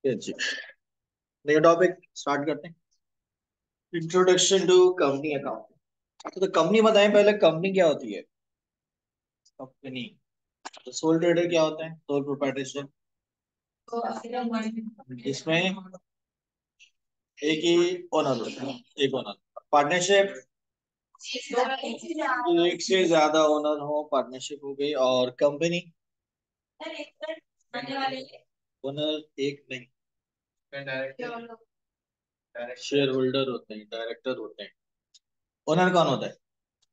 जी, नया topic start करते हैं। Introduction to company account. तो कंपनी बताएं पहले, कंपनी क्या होती है? कंपनी, तो सोल ट्रेडर क्या होता है? सोल प्रोप्राइटरशिप, जिसमें एक ही ओनर होता है, एक ओनर। पार्टनरशिप, एक से ज्यादा ओनर हो, पार्टनरशिप हो गई। और कंपनी, ओनर एक नहीं, शेयर होल्डर होते हैं, डायरेक्टर होते हैं। ओनर कौन होता है?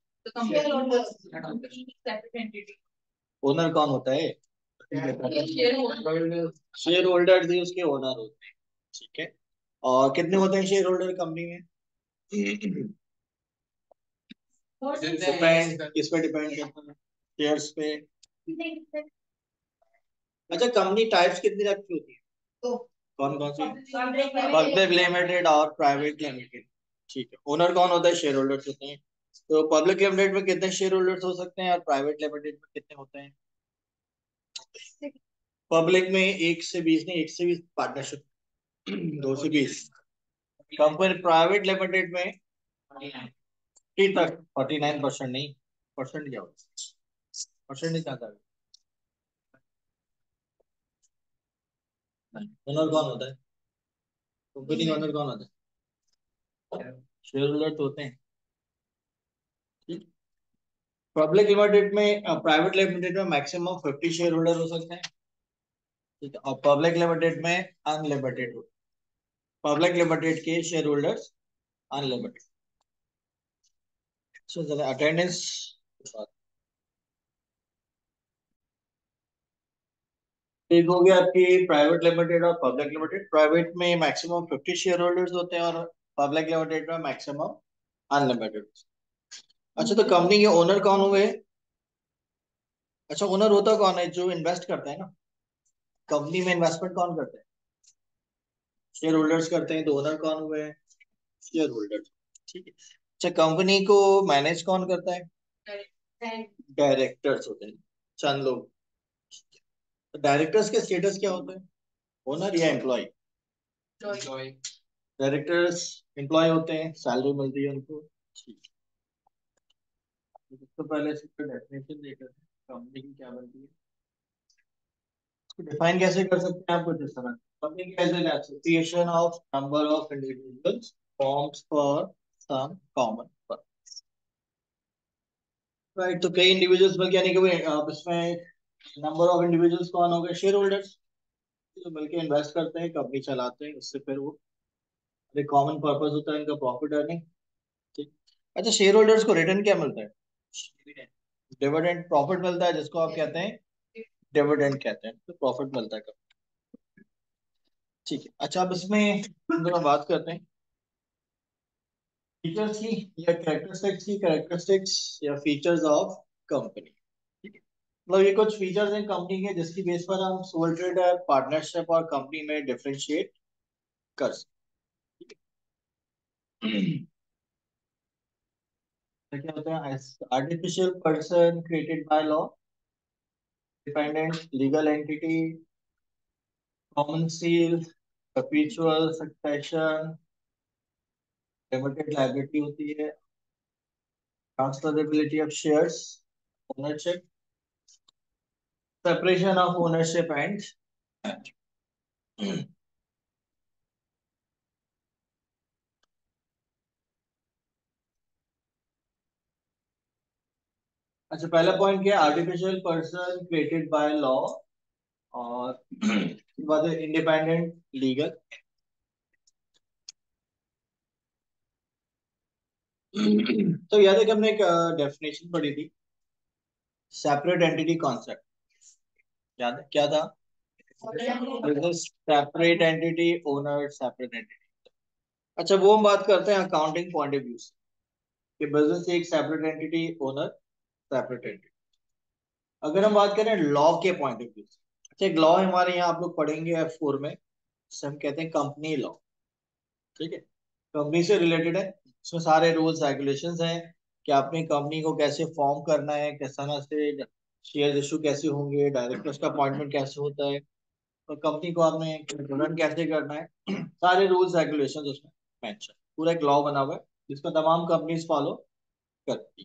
ओनर कौन होता है? शेयर होल्डर भी उसके ओनर होते हैं। ठीक है। और कितने होते हैं शेयर होल्डर कंपनी में? डिपेंड, किस पे डिपेंड करता है? शेयर्स पे। अच्छा, कंपनी टाइप्स कितनी टाइप की होती है? तो कौन कौन सी? पब्लिक लिमिटेड और प्राइवेट लिमिटेड। ठीक है। ओनर कौन होता है? शेयर होल्डर्स होते हैं। तो पब्लिक लिमिटेड में कितने शेयर होल्डर्स हो सकते हैं और प्राइवेट लिमिटेड में कितने होते हैं? पब्लिक में 1 से 20 नहीं, 1 से 20 पार्टनरशिप। 2 से 20 कंपनी। प्राइवेट लिमिटेड में 40 तक, 49% नहीं। परसेंट क्या होता है? परसेंट नहीं कहता। ओनर कौन होता है? कंपनी का ओनर कौन होता है? शेयर होल्डर तो होते हैं। ठीक। पब्लिक लिमिटेड में, प्राइवेट लिमिटेड में मैक्सिमम 50 शेयर होल्डर हो सकते हैं। ठीक है। और पब्लिक लिमिटेड में अनलिमिटेड हो। पब्लिक लिमिटेड के शेयर होल्डर्स अनलिमिटेड। सो चले अटेंडेंस। एक हो गया आपकी प्राइवेट लिमिटेड और पब्लिक लिमिटेड। प्राइवेट में मैक्सिमम 50 शेयर होल्डर्स होते हैं और पब्लिक लिमिटेड में मैक्सिमम अनलिमिटेड। अच्छा, तो कंपनी के ओनर कौन हुए? अच्छा, ओनर होता कौन है? जो इन्वेस्ट करता है ना। कंपनी में इन्वेस्टमेंट कौन करता है? शेयर होल्डर्स करते हैं। तो ओनर कौन हुए? Share holders. ठीक है। अच्छा, कंपनी को मैनेज कौन करता है? डायरेक्टर्स होते हैं, चंद लोग। तो डायरेक्टर्स के स्टेटस क्या होते हैं? ओनर या एम्प्लॉय? डायरेक्टर्स एम्प्लॉय होते हैं, सैलरी मिलती है उनको। ठीक है। तो सबसे पहले इसका डेफिनेशन देखते हैं, कंपनी की क्या बनती है। डिफाइन कैसे कर सकते हैं आप? कुछ इस तरह, company as an association of number of individuals forms for some common purpose. Right. तो कई इंडिविजुअल्स मिलकर, यानी कि आप इसमें नंबर ऑफ इंडिविजुअल्स कौन हो गए? शेयर होल्डर्स, जो मिलकर इन्वेस्ट करते हैं, कंपनी चलाते हैं, उससे फिर वो एक कॉमन पर्पस होता है इनका, प्रॉफिट अर्निंग। ठीक। अच्छा, शेयर होल्डर्स को रिटर्न क्या मिलता है? डिविडेंड, प्रॉफिट मिलता है, जिसको आप कहते हैं डिविडेंड कहते हैं। तो प्रॉफिट मिलता है। ठीक है। अच्छा, अब इसमें हम लोग बात करते हैं फीचर्स की या कैरेक्टरिस्टिक्स की। कैरेक्टरिस्टिक्स या फीचर्स ऑफ कंपनी। ठीक है। मतलब ये कुछ फीचर्स हैं कंपनी के, जिसकी बेस पर हम सोल ट्रेडर, पार्टनरशिप और कंपनी में डिफरेंशिएट कर सकते हैं। तो क्या होता है? Artificial person created by law, dependent legal entity, common seal, perpetual succession, limited liability होती है, transferability of shares, ownership, separation of ownership and. अच्छा, पहला पॉइंट क्या है? Artificial person created by law. और बाद इंडिपेंडेंट लीगल। तो याद है कि हमने एक डेफिनेशन पढ़ी थी, सेपरेट एंटिटी कॉन्सेप्ट। याद है क्या था? Business separate entity, owner separate entity. अच्छा, वो हम बात करते हैं अकाउंटिंग पॉइंट ऑफ व्यू से, कि बिजनेस एक separate entity, owner separate entity. अगर हम बात करें लॉ के पॉइंट ऑफ व्यू से, अच्छा, एक लॉ हमारे यहाँ आप लोग पढ़ेंगे F4 में, जिसे हम कहते हैं कंपनी लॉ। ठीक है। कंपनी से रिलेटेड है। इसमें सारे रूल्स रेगुलेशंस हैं कि आपने कंपनी को कैसे फॉर्म करना है, किस तरह से शेयर इशू कैसे होंगे, डायरेक्टर्स का अपॉइंटमेंट कैसे होता है, तो कंपनी को आपने रन कैसे करना है, सारे रूल्स रेगुलेशंस उसमें मेंशन, पूरा एक लॉ बना हुआ है जिसको तमाम कंपनीज फॉलो करती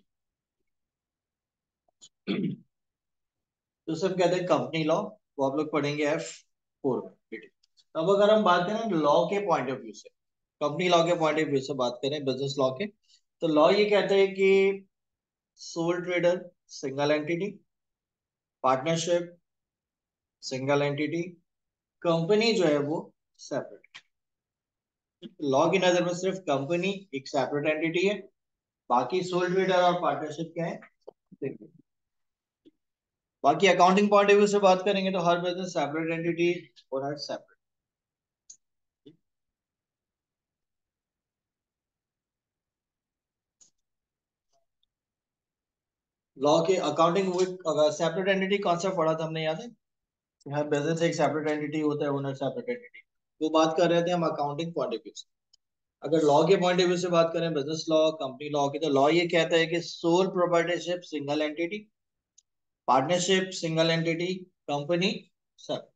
है। तो सब कहते हैं कंपनी लॉ, वो आप लोग पढ़ेंगे F4 में। अब अगर हम बात करें लॉ के पॉइंट ऑफ व्यू से, कंपनी लॉ के पॉइंट ऑफ व्यू से बात करें बिजनेस लॉ के, तो लॉ ये कहता है कि sole trader single entity, partnership single entity, company जो है वो सेपरेट। लॉ की नजर में सिर्फ कंपनी एक सेपरेट एंटिटी है, बाकी सोल ट्रेडर और पार्टनरशिप क्या है, single। बाकी अकाउंटिंग पॉइंट ऑफ व्यू से बात करेंगे तो हर बिजनेस सेपरेट एंटिटी और हर सेपरेट। लॉ के अकाउंटिंग सेपरेट एंटिटी कॉन्सेप्ट पढ़ा था हमने, याद है? हर बिजनेस एक सेपरेट एंटिटी होता है, ओनर सेपरेट एंटिटी। वो बात कर रहे थे हम अकाउंटिंग पॉइंट ऑफ व्यू से। अगर लॉ के पॉइंट ऑफ व्यू से बात करें बिजनेस लॉ कंपनी लॉ की, तो लॉ ये कहता है कि sole proprietorship single entity, partnership single entity, company सब।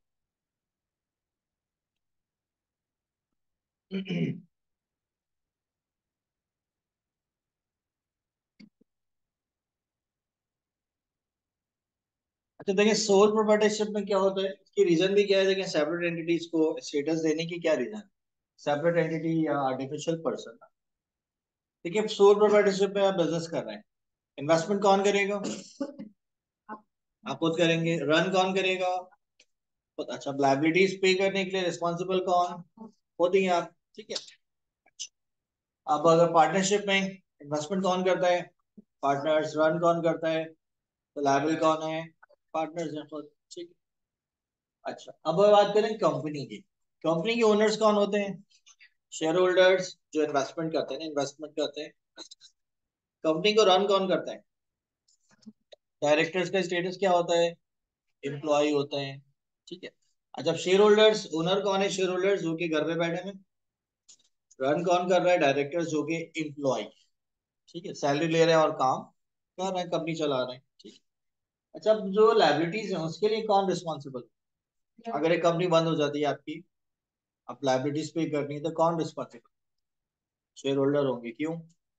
अच्छा देखिए, सोल प्रोप्राइटरशिप में क्या होता है, इसकी रीजन भी क्या है, देखिए सेपरेट एंटिटीज को स्टेटस देने की क्या रीजन, सेपरेट एंटिटी या आर्टिफिशियल पर्सन। देखिए सोल प्रोप्राइटरशिप में आप बिजनेस कर रहे हैं, इन्वेस्टमेंट कौन करेगा, आप खुद करेंगे। रन कौन करेगा, खुद। अच्छा, लाइबिलिटीज पे करने के लिए रिस्पॉन्सिबल कौन, खुद ही आप, ठीक है। अब अगर पार्टनरशिप में इन्वेस्टमेंट कौन करता है, पार्टनर्स। रन कौन करता है, तो लायबल कौन है, पार्टनर्स हैं खुद, ठीक है। अच्छा, अब बात करें कंपनी की। कंपनी के ओनर्स कौन होते हैं, शेयर होल्डर्स, जो इन्वेस्टमेंट करते हैं, इन्वेस्टमेंट करते हैं। कंपनी को रन कौन करता है, डायरेक्टर्स का स्टेटस क्या होता है, एम्प्लॉय होते हैं, ठीक है। अच्छा, शेयर होल्डर्स, ओनर कौन है, शेयर होल्डर्स जो कि घर पे बैठे हैं। रन कौन कर रहा है, डायरेक्टर्स जो कि एम्प्लॉय, ठीक है, सैलरी ले रहे हैं और काम कर रहे हैं, कंपनी चला रहे हैं, ठीक है। अच्छा, अब जो लाइबिलिटीज है उसके लिए कौन रिस्पॉन्सिबल, अगर एक कंपनी बंद हो जाती है आपकी, आप लाइबिलिटीज पे करनी है, तो कौन रिस्पॉन्सिबल, शेयर होल्डर होंगे, क्यों,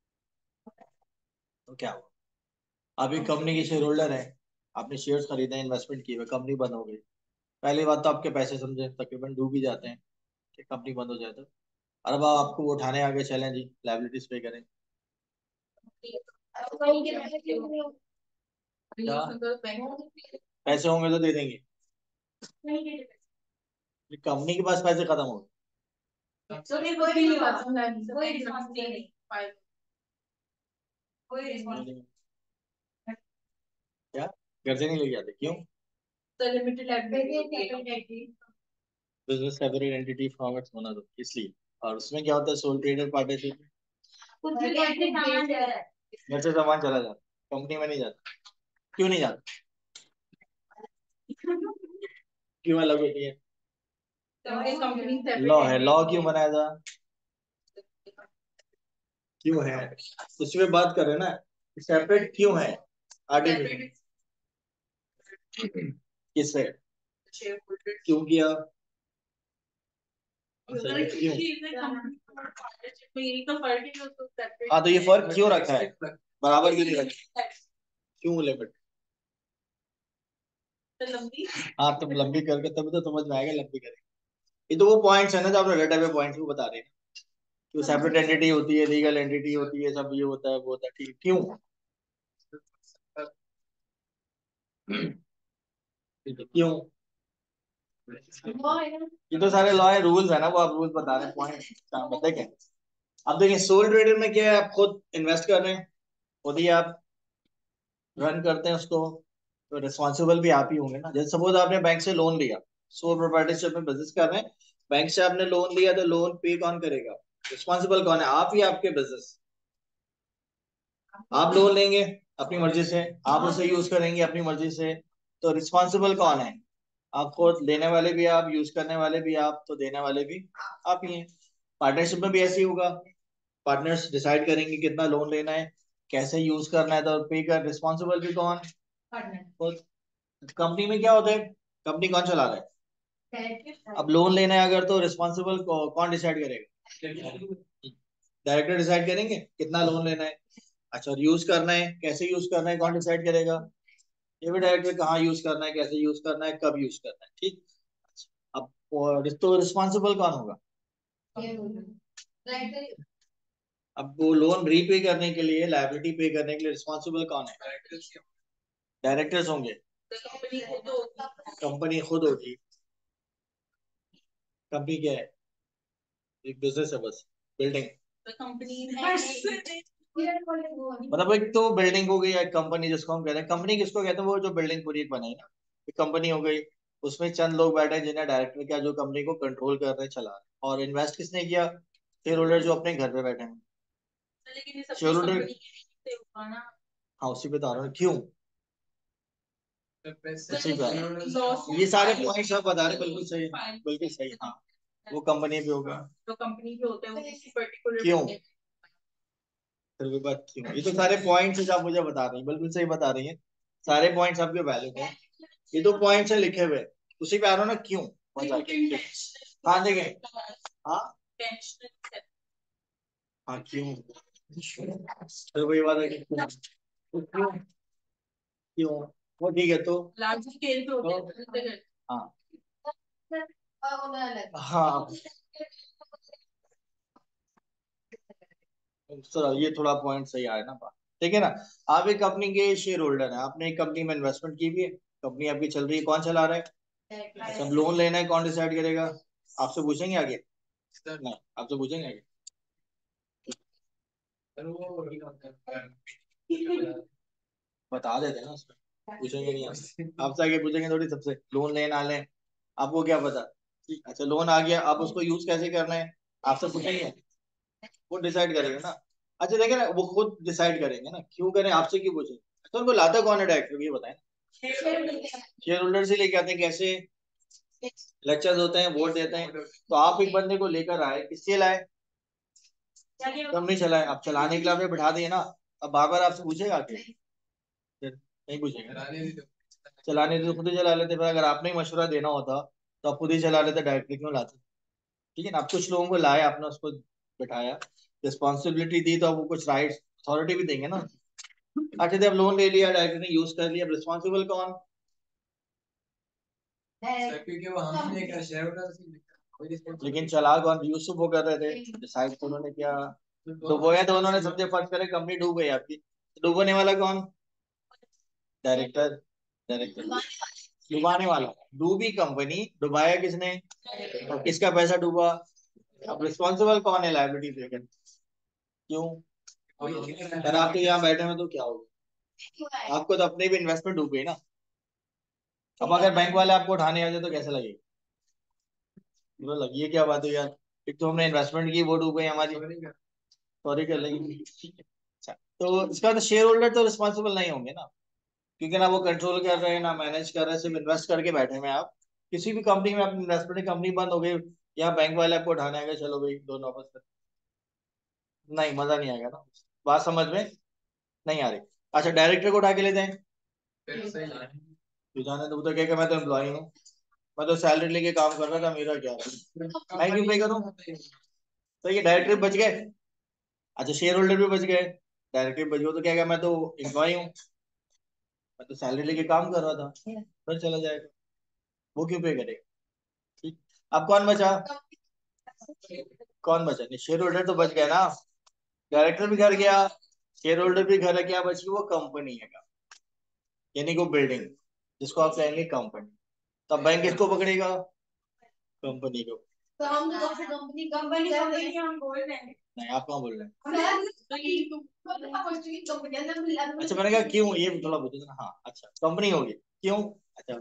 तो क्या हुआ, आप एक कंपनी के शेयर होल्डर है, आपने शेयर्स खरीदे, इन्वेस्टमेंट किए हुए, कंपनी बंद हो गई, पहली बात तो आपके पैसे समझे तकरीबन डूब ही जाते हैं कि कंपनी बंद हो जाए तो। और अब आपको वो उठाने आगे चलें जी, लाइबिलिटीज पे करें, क्या पैसे होंगे तो दे देंगे, कंपनी के पास पैसे खत्म हो गए, क्या घर से नहीं लेके आते, क्यों, बिजनेस सेपरेट एंटिटी फॉर्मेट होना तो इसलिए। और उसमें क्या होता है, सोल ट्रेडर पार्टनरशिप, घर से सामान चला जाता, कंपनी में नहीं जाता, क्यों नहीं जाता, क्यों अलग होती है, लॉ है, लॉ क्यों बनाया था, क्यों है, उसी में बात कर रहे हैं ना, सेपरेट क्यों है, आर्टिफिशियल किससे, क्यों किया, क्यों, हाँ तो ये फर्क क्यों रखा है, बराबर क्यों नहीं रखा, क्यों लिमिट, हाँ तुम लंबी करके तभी तो समझ में आएगा, लंबी करेंगे। ये तो वो पॉइंट्स है ना जो आपने रटा हुए पॉइंट्स वो बता रहे हैं, क्यों सेपरेट एंटिटी होती है, लीगल एंटिटी होती है, सब ये होता है वो होता है, ठीक, क्यों, क्यों, ये तो सारे लॉ है, रूल्स है ना, वो आप रूल्स बता रहे हैं, पॉइंट बताए क्या। अब देखिए सोल ट्रेडर में क्या है, आप खुद इन्वेस्ट कर रहे हैं, खुद ही आप रन करते हैं उसको, तो रिस्पॉन्सिबल भी आप ही होंगे ना। जैसे सपोज आपने बैंक से लोन लिया, सोल प्रोप्राइटरशिप में बिजनेस कर रहे हैं, बैंक से आपने लोन लिया, तो लोन पे कौन करेगा, रिस्पॉन्सिबल कौन है, आप ही आपके बिजनेस। आप लोन लेंगे अपनी मर्जी से, आप उसे यूज करेंगे अपनी मर्जी से, तो रिस्पॉन्सिबल कौन है, आप खुद, लेने वाले भी आप, यूज करने वाले भी आप, तो देने वाले भी आप ही हैं। पार्टनरशिप में भी ऐसे ही होगा, पार्टनर्स डिसाइड करेंगे कितना लोन लेना है, कैसे यूज करना है, तो पे कर, रिस्पॉन्सिबल भी कौन, खुद। कंपनी में क्या होता है, कंपनी कौन चला रहा है, अब लोन लेना है अगर, तो रिस्पॉन्सिबल कौन डिसाइड करेगा? डायरेक्टर डिसाइड करेंगे कितना लोन लेना है। अच्छा, और यूज करना है, कैसे यूज करना है, कौन डिसाइड करेगा? ये भी डायरेक्टर, कहाँ यूज करना है, कैसे यूज करना है, कब यूज करना है, ठीक। अच्छा, अब तो रिस्पॉन्सिबल कौन होगा? अब वो लोन रीपे करने के लिए, लायबिलिटी पे करने के लिए रिस्पॉन्सिबल कौन है? डायरेक्टर्स होंगे। कंपनी खुद होगी। कंपनी क्या है? एक बिजनेस है बस, बिल्डिंग। मतलब एक तो बिल्डिंग हो गई, एक कंपनी जिसको हम कहते हैं। कंपनी किसको कहते हैं? वो जो बिल्डिंग पूरी बनाई ना, एक कंपनी हो गई। उसमें चंद लोग बैठे हैं जिन्हें डायरेक्टर क्या, जो कंपनी को कंट्रोल कर रहे हैं, चला रहे हैं। और इन्वेस्ट किसने किया? शेयर होल्डर, जो अपने घर पे बैठे हैं। शेयर होल्डर, हाँ उसी पे तो आ रहा हूँ, क्यों उसी पे। ये सारे पॉइंट्स आप बता रहे, बिल्कुल सही, बिल्कुल सही। हाँ, वो कंपनी पे होगा, तो कंपनी पे होते हैं, क्यों? फिर भी बात क्यों, ये तो सारे पॉइंट्स आप मुझे बता रही हैं, बिल्कुल सही बता रही हैं। सारे पॉइंट्स आपके वैलिड हैं। ये तो पॉइंट्स है लिखे हुए, उसी पे आ रहा हूँ ना, क्यों? हाँ देखें। हाँ हाँ, क्यों? फिर वही बात है कि क्यों, तो क्यों, क्यों? वो ठीक है, तो लार्ज स्केल पे होते हैं। हाँ हाँ, सर ये थोड़ा पॉइंट सही आया ना बात, ठीक है ना। आप एक कंपनी के शेयर होल्डर हैं, आपने एक कंपनी में इन्वेस्टमेंट की भी है। कंपनी आपकी चल रही है, कौन चला रहा है? सब लोन लेना है, कौन डिसाइड करेगा? आपसे पूछेंगे आगे? नहीं, आपसे पूछेंगे आगे। बता देते ना उसमें, पूछेंगे नहीं आपसे, आपसे आगे पूछेंगे थोड़ी सबसे, लोन ले ना लें, आपको क्या पता? ठीक, अच्छा लोन आ गया, आप उसको यूज कैसे करना है, आपसे पूछेंगे? वो डिसाइड करेंगे ना। अच्छा देखे ना, वो खुद डिसाइड करेंगे ना, क्यों करें, आपसे क्यों पूछें? तो उनको लाता कौन है डायरेक्टर, ये बताएं। शेयर होल्डर से लेके आते हैं, कैसे? लेक्चर्स होते हैं, वोट देते हैं। तो आप एक बंदे को लेकर आए, किससे लाए? कंपनी चलाए, आप चलाने के लिए आपने बिठा दिए ना। अब बार बार आपसे पूछेगा कि? फिर नहीं पूछेगा। चलाने तो खुद ही चला लेते, फिर अगर आपने ही मशवरा देना होता तो आप खुद ही चला लेते, डायरेक्टली क्यों लाते? ठीक है ना, आप कुछ लोगों को लाए, आपने उसको बिठाया, रिस्पॉन्सिबिलिटी दी, तो अब वो कुछ राइट्स, अथॉरिटी भी देंगे ना। अच्छा, जब लोन ले लिया, डायरेक्टर ने यूज कर लिया, रिस्पॉन्सिबल कौन? क्योंकि वो हमने क्या शेयर होल्डर, लेकिन चला कौन? यूसुफ वो कर रहे थे डिसाइड, तो उन्होंने क्या डुबोया, तो उन्होंने सबसे फर्ज करे, कंपनी डूब गई आपकी, डुबोने वाला कौन? डायरेक्टर। डायरेक्टर डुबाने वाला, डूबी कंपनी, डुबाया किसने? और किसका पैसा डूबा? अब रिस्पॉन्सिबल कौन है लायबिलिटी पे? क्यों? अगर आप तो यहाँ बैठे हो तो क्या होगा? आपको तो अपने भी इन्वेस्टमेंट डूब गई ना। अब अगर बैंक वाले आपको उठाने आ जाए तो कैसे लगेगा? बुरा लगे, ये क्या बात है यार, एक तो हमने इन्वेस्टमेंट की, वो डूब गई हमारी, सॉरी कर लेंगे। अच्छा, तो इसका तो शेयर होल्डर तो रिस्पॉन्सिबल नहीं होंगे ना, क्योंकि ना वो कंट्रोल कर रहे हैं ना मैनेज कर रहे हैं, सिर्फ इन्वेस्ट करके बैठे हुए हैं। आप किसी भी कंपनी में, अपनी इन्वेस्टमेंट कंपनी बंद हो गई, यहाँ बैंक वाले आपको उठाने आएंगे, चलो भाई दोनों आपस में, नहीं मजा नहीं आएगा ना, बात समझ में नहीं आ रही। अच्छा, डायरेक्टर को उठा के ले जाएं, तो जाने दो, वो तो कहेगा मैं तो एम्प्लॉय हूँ, मैं तो सैलरी लेके काम कर रहा था, मेरा क्या है, मैं क्यों पे करूँ? तो ये डायरेक्टर बच गए। अच्छा, शेयर होल्डर भी बच गए, डायरेक्टर बच गए, तो क्या, मैं तो एम्प्लॉय हूँ, मैं तो सैलरी लेके काम कर रहा था, फिर चला जाएगा, वो क्यों पे करेगा? ठीक। अब कौन बचा? कौन बचा? नहीं, शेयर होल्डर तो बच गया ना, डायरेक्टर भी घर गया, शेयर होल्डर भी घर है, क्या बची? वो कंपनी है, यानी कि वो बिल्डिंग, जिसको आप कहेंगे कंपनी। तब बैंक किसको पकड़ेगा? कंपनी को। तो हम कंपनी कंपनी कंपनी हम बोल रहे हैं, नहीं आप कहाँ बोल रहे हैं? अच्छा, मैंने कहा क्यों, ये थोड़ा पूछो ना। हाँ अच्छा, कंपनी होगी, क्यों? अच्छा,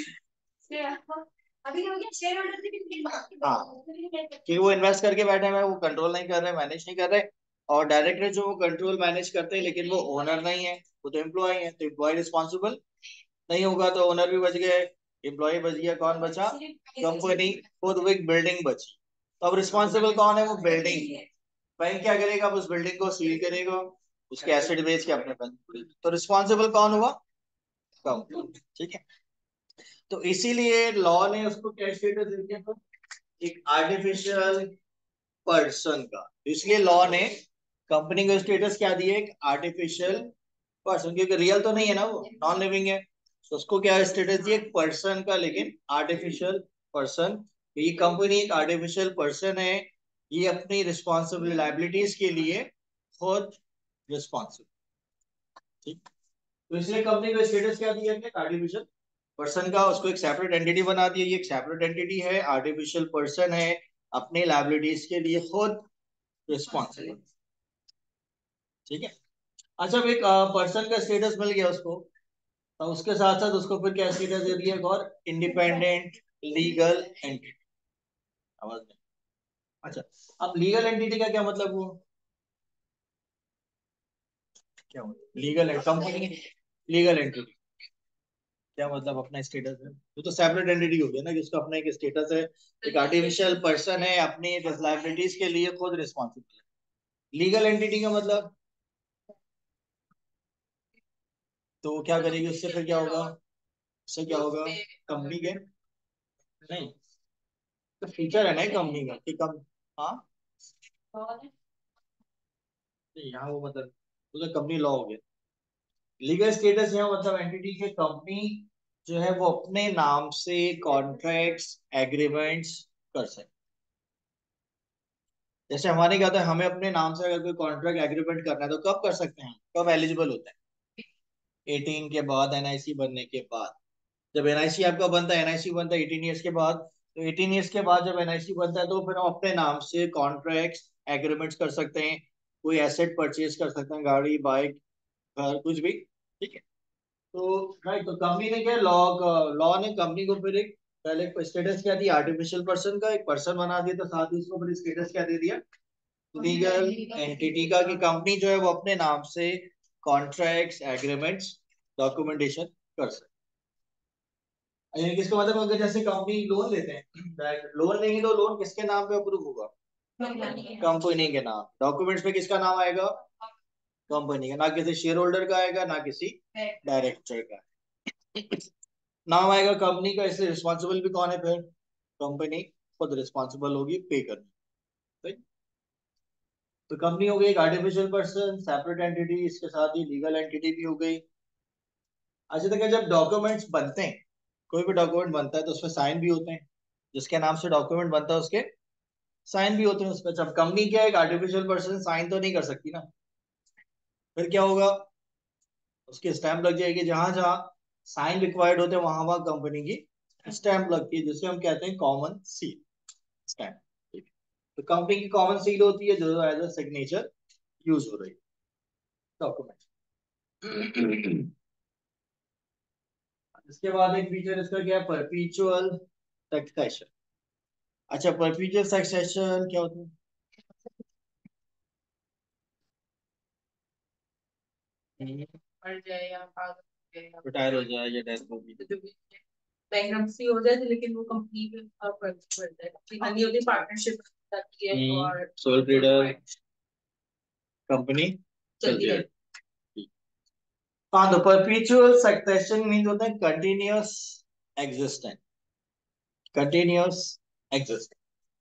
अभी हो गया शेयर होल्डर से भी हाँ, कि वो इन्वेस्ट करके बैठे हुए हैं, वो कंट्रोल नहीं कर रहे, मैनेज नहीं कर रहे। और डायरेक्टर जो वो कंट्रोल मैनेज करते हैं, लेकिन वो ओनर नहीं है, वो तो एम्प्लॉय है, तो एम्प्लॉय रिस्पॉन्सिबल नहीं होगा, तो ओनर भी बच गए, एम्प्लॉय बच गया, कौन बचा? कंपनी, खुद एक बिल्डिंग बची। तो अब रिस्पॉन्सिबल कौन है? वो बिल्डिंग। बैंक क्या करेगा? अब उस बिल्डिंग को सील करेगा, उसके एसेट बेच के अपने पास, तो रिस्पॉन्सिबल कौन हुआ? कंपनी। ठीक है, तो इसीलिए लॉ ने उसको क्या स्टेटस दे दिया था, एक आर्टिफिशियल पर्सन का। तो इसलिए लॉ ने कंपनी को स्टेटस क्या दिया, एक आर्टिफिशियल पर्सन, क्योंकि रियल तो नहीं है ना, वो नॉन लिविंग है। तो उसको क्या स्टेटस दिया, एक पर्सन का, लेकिन आर्टिफिशियल पर्सन। ये कंपनी एक आर्टिफिशियल पर्सन है, ये अपनी रिस्पॉन्सिबल लाइबिलिटीज के लिए खुद रिस्पॉन्सिबल। ठीक, तो इसलिए कंपनी को स्टेटस क्या दिया गया, आर्टिफिशियल पर्सन का। उसको एक सेपरेट एंटिटी बना दिया, ये एक सेपरेट एंटिटी है, आर्टिफिशियल पर्सन है, अपने लाइबिलिटीज के लिए खुद रिस्पॉन्सिबल। ठीक है। अच्छा, अब एक पर्सन का स्टेटस मिल गया उसको, तो उसके साथ साथ उसको फिर क्या स्टेटस दे दिया, एक और इंडिपेंडेंट लीगल एंटिटी। समझ में? अच्छा, अब लीगल एंटिटी का क्या मतलब हुआ, क्या मतलब लीगल कंपनी लीगल एंटिटी, क्या मतलब अपना स्टेटस है, वो तो सेपरेट एंटिटी हो गया ना, कि उसका अपना एक स्टेटस है, एक आर्टिफिशियल पर्सन है, अपनी लाइबिलिटीज के लिए खुद रिस्पॉन्सिबल है। लीगल एंटिटी का मतलब, तो वो क्या करेगी उससे, फिर क्या होगा, उससे क्या होगा, कंपनी के नहीं, तो फीचर है ना कंपनी का कि कम, हाँ नहीं, यहाँ वो मतलब वो तो कंपनी लॉ हो गया। लीगल स्टेटस यहाँ मतलब एंटिटी के कंपनी जो है वो अपने नाम से कॉन्ट्रैक्ट्स एग्रीमेंट्स कर सकते। जैसे हमारे क्या होता है, हमें अपने नाम से अगर कोई कॉन्ट्रैक्ट एग्रीमेंट करना है तो कब कर सकते हैं, कब एलिजिबल होते हैं, 18 के बाद, एनआईसी बनने के बाद। जब एनआईसी आपका बनता है, एनआईसी बनता है 18 ईयर्स के बाद, तो 18 ईयर्स के बाद जब एनआईसी बनता है तो फिर हम अपने नाम से कॉन्ट्रैक्ट्स एग्रीमेंट्स कर सकते हैं, कोई एसेट परचेज कर सकते हैं, गाड़ी बाइक घर कुछ भी। ठीक है। तो राइट, तो कंपनी ने क्या, लॉ लॉ ने कंपनी को फिर एक पहले स्टेटस क्या दिया, आर्टिफिशियल पर्सन का एक पर्सन बना दिया, तो साथ ही उसको फिर स्टेटस क्या दे दिया, लीगल एंटिटी का, कि कंपनी जो है वो अपने नाम से कॉन्ट्रैक्ट्स एग्रीमेंट्स डॉक्यूमेंटेशन कर सकते हैं। यानी कि इसका मतलब अगर जैसे कंपनी लोन लेते हैं, लोन लेंगे तो लोन किसके नाम पे अप्रूव होगा, कंपनी के नाम, डॉक्यूमेंट्स पे किसका नाम आएगा, कंपनी का, ना किसी शेयर होल्डर का आएगा ना किसी डायरेक्टर का नाम आएगा कंपनी का। इससे रिस्पॉन्सिबल भी कौन है फिर, कंपनी खुद रिस्पॉन्सिबल होगी पे करनी। right? तो कंपनी हो गई एक आर्टिफिशियल पर्सन सेपरेट एंटिटी, इसके साथ ही लीगल एंटिटी भी हो गई। अच्छा, देखिए जब डॉक्यूमेंट्स बनते हैं, कोई भी डॉक्यूमेंट बनता है तो उसमें साइन भी होते हैं, जिसके नाम से डॉक्यूमेंट बनता है उसके साइन भी होते हैं उसमें। जब कंपनी क्या है, एक आर्टिफिशियल पर्सन साइन तो नहीं कर सकती ना, फिर क्या होगा, उसकी स्टैंप लग जाएगी, जहां जहां साइन रिक्वायर्ड होते हैं वहां वहां कंपनी की स्टैंप लगती है, जिसे हम कहते हैं कॉमन सील स्टैंप। ठीक है। तो कंपनी की कॉमन सील होती है जो एज अ सिग्नेचर यूज हो रही है डॉक्यूमेंट। इसके बाद एक फीचर इसका क्या है, परपीचुअल सक्सेशन। अच्छा, परपीचुअल सक्सेशन क्या होता है, मर जाए या पागल हो जाए या रिटायर हो जाए या डेथ हो गई, जो भी बैंक्रप्सी हो जाए, लेकिन वो कंपनी पे फर्क पड़ता है, कंपनी बनी होती है, पार्टनरशिप जाती है और सोल ट्रेडर कंपनी चलती चलती रहती रहती। हाँ, तो परपीचुअल सक्सेशन मीन होता है कंटिन्यूअस एग्जिस्टेंस, कंटिन्यूअस एग्जिस्टेंस।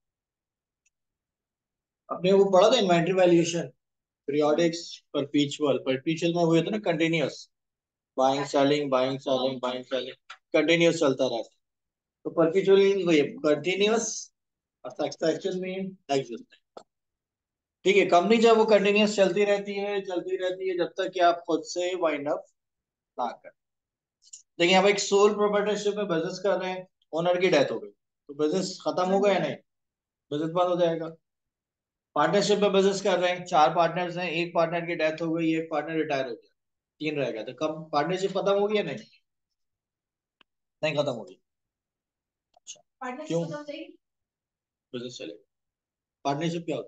अपने वो पढ़ा था इन्वेंटरी वैल्यूएशन, पीरियोडिक्स, परपीचुअल, परपीचुअल में हुए थे ना continuous, buying selling buying selling, continuous चलता रहता है। तो परपीचुअल मीन वही कंटिन्यूअस, सक्सेशन मीन एग्जिस्टेंस। ठीक है, कंपनी जब वो कंटिन्यूअस चलती रहती है जब तक कि आप खुद से वाइंड अप ना कर। देखिए आप एक सोल प्रोप्राइटरशिप में बिजनेस कर रहे हैं, ओनर की डेथ हो गई तो बिजनेस खत्म होगा या नहीं, बिजनेस बंद हो जाएगा। पार्टनरशिप में बिजनेस कर रहे हैं, चार पार्टनर्स हैं, एक पार्टनर की डेथ हो गई, एक पार्टनर रिटायर हो गया, तीन रह गया, तो कब पार्टनरशिप खत्म होगी या नहीं, नहीं खत्म होगी। अच्छा, क्यों, बिजनेस चलेगा। पार्टनरशिप क्या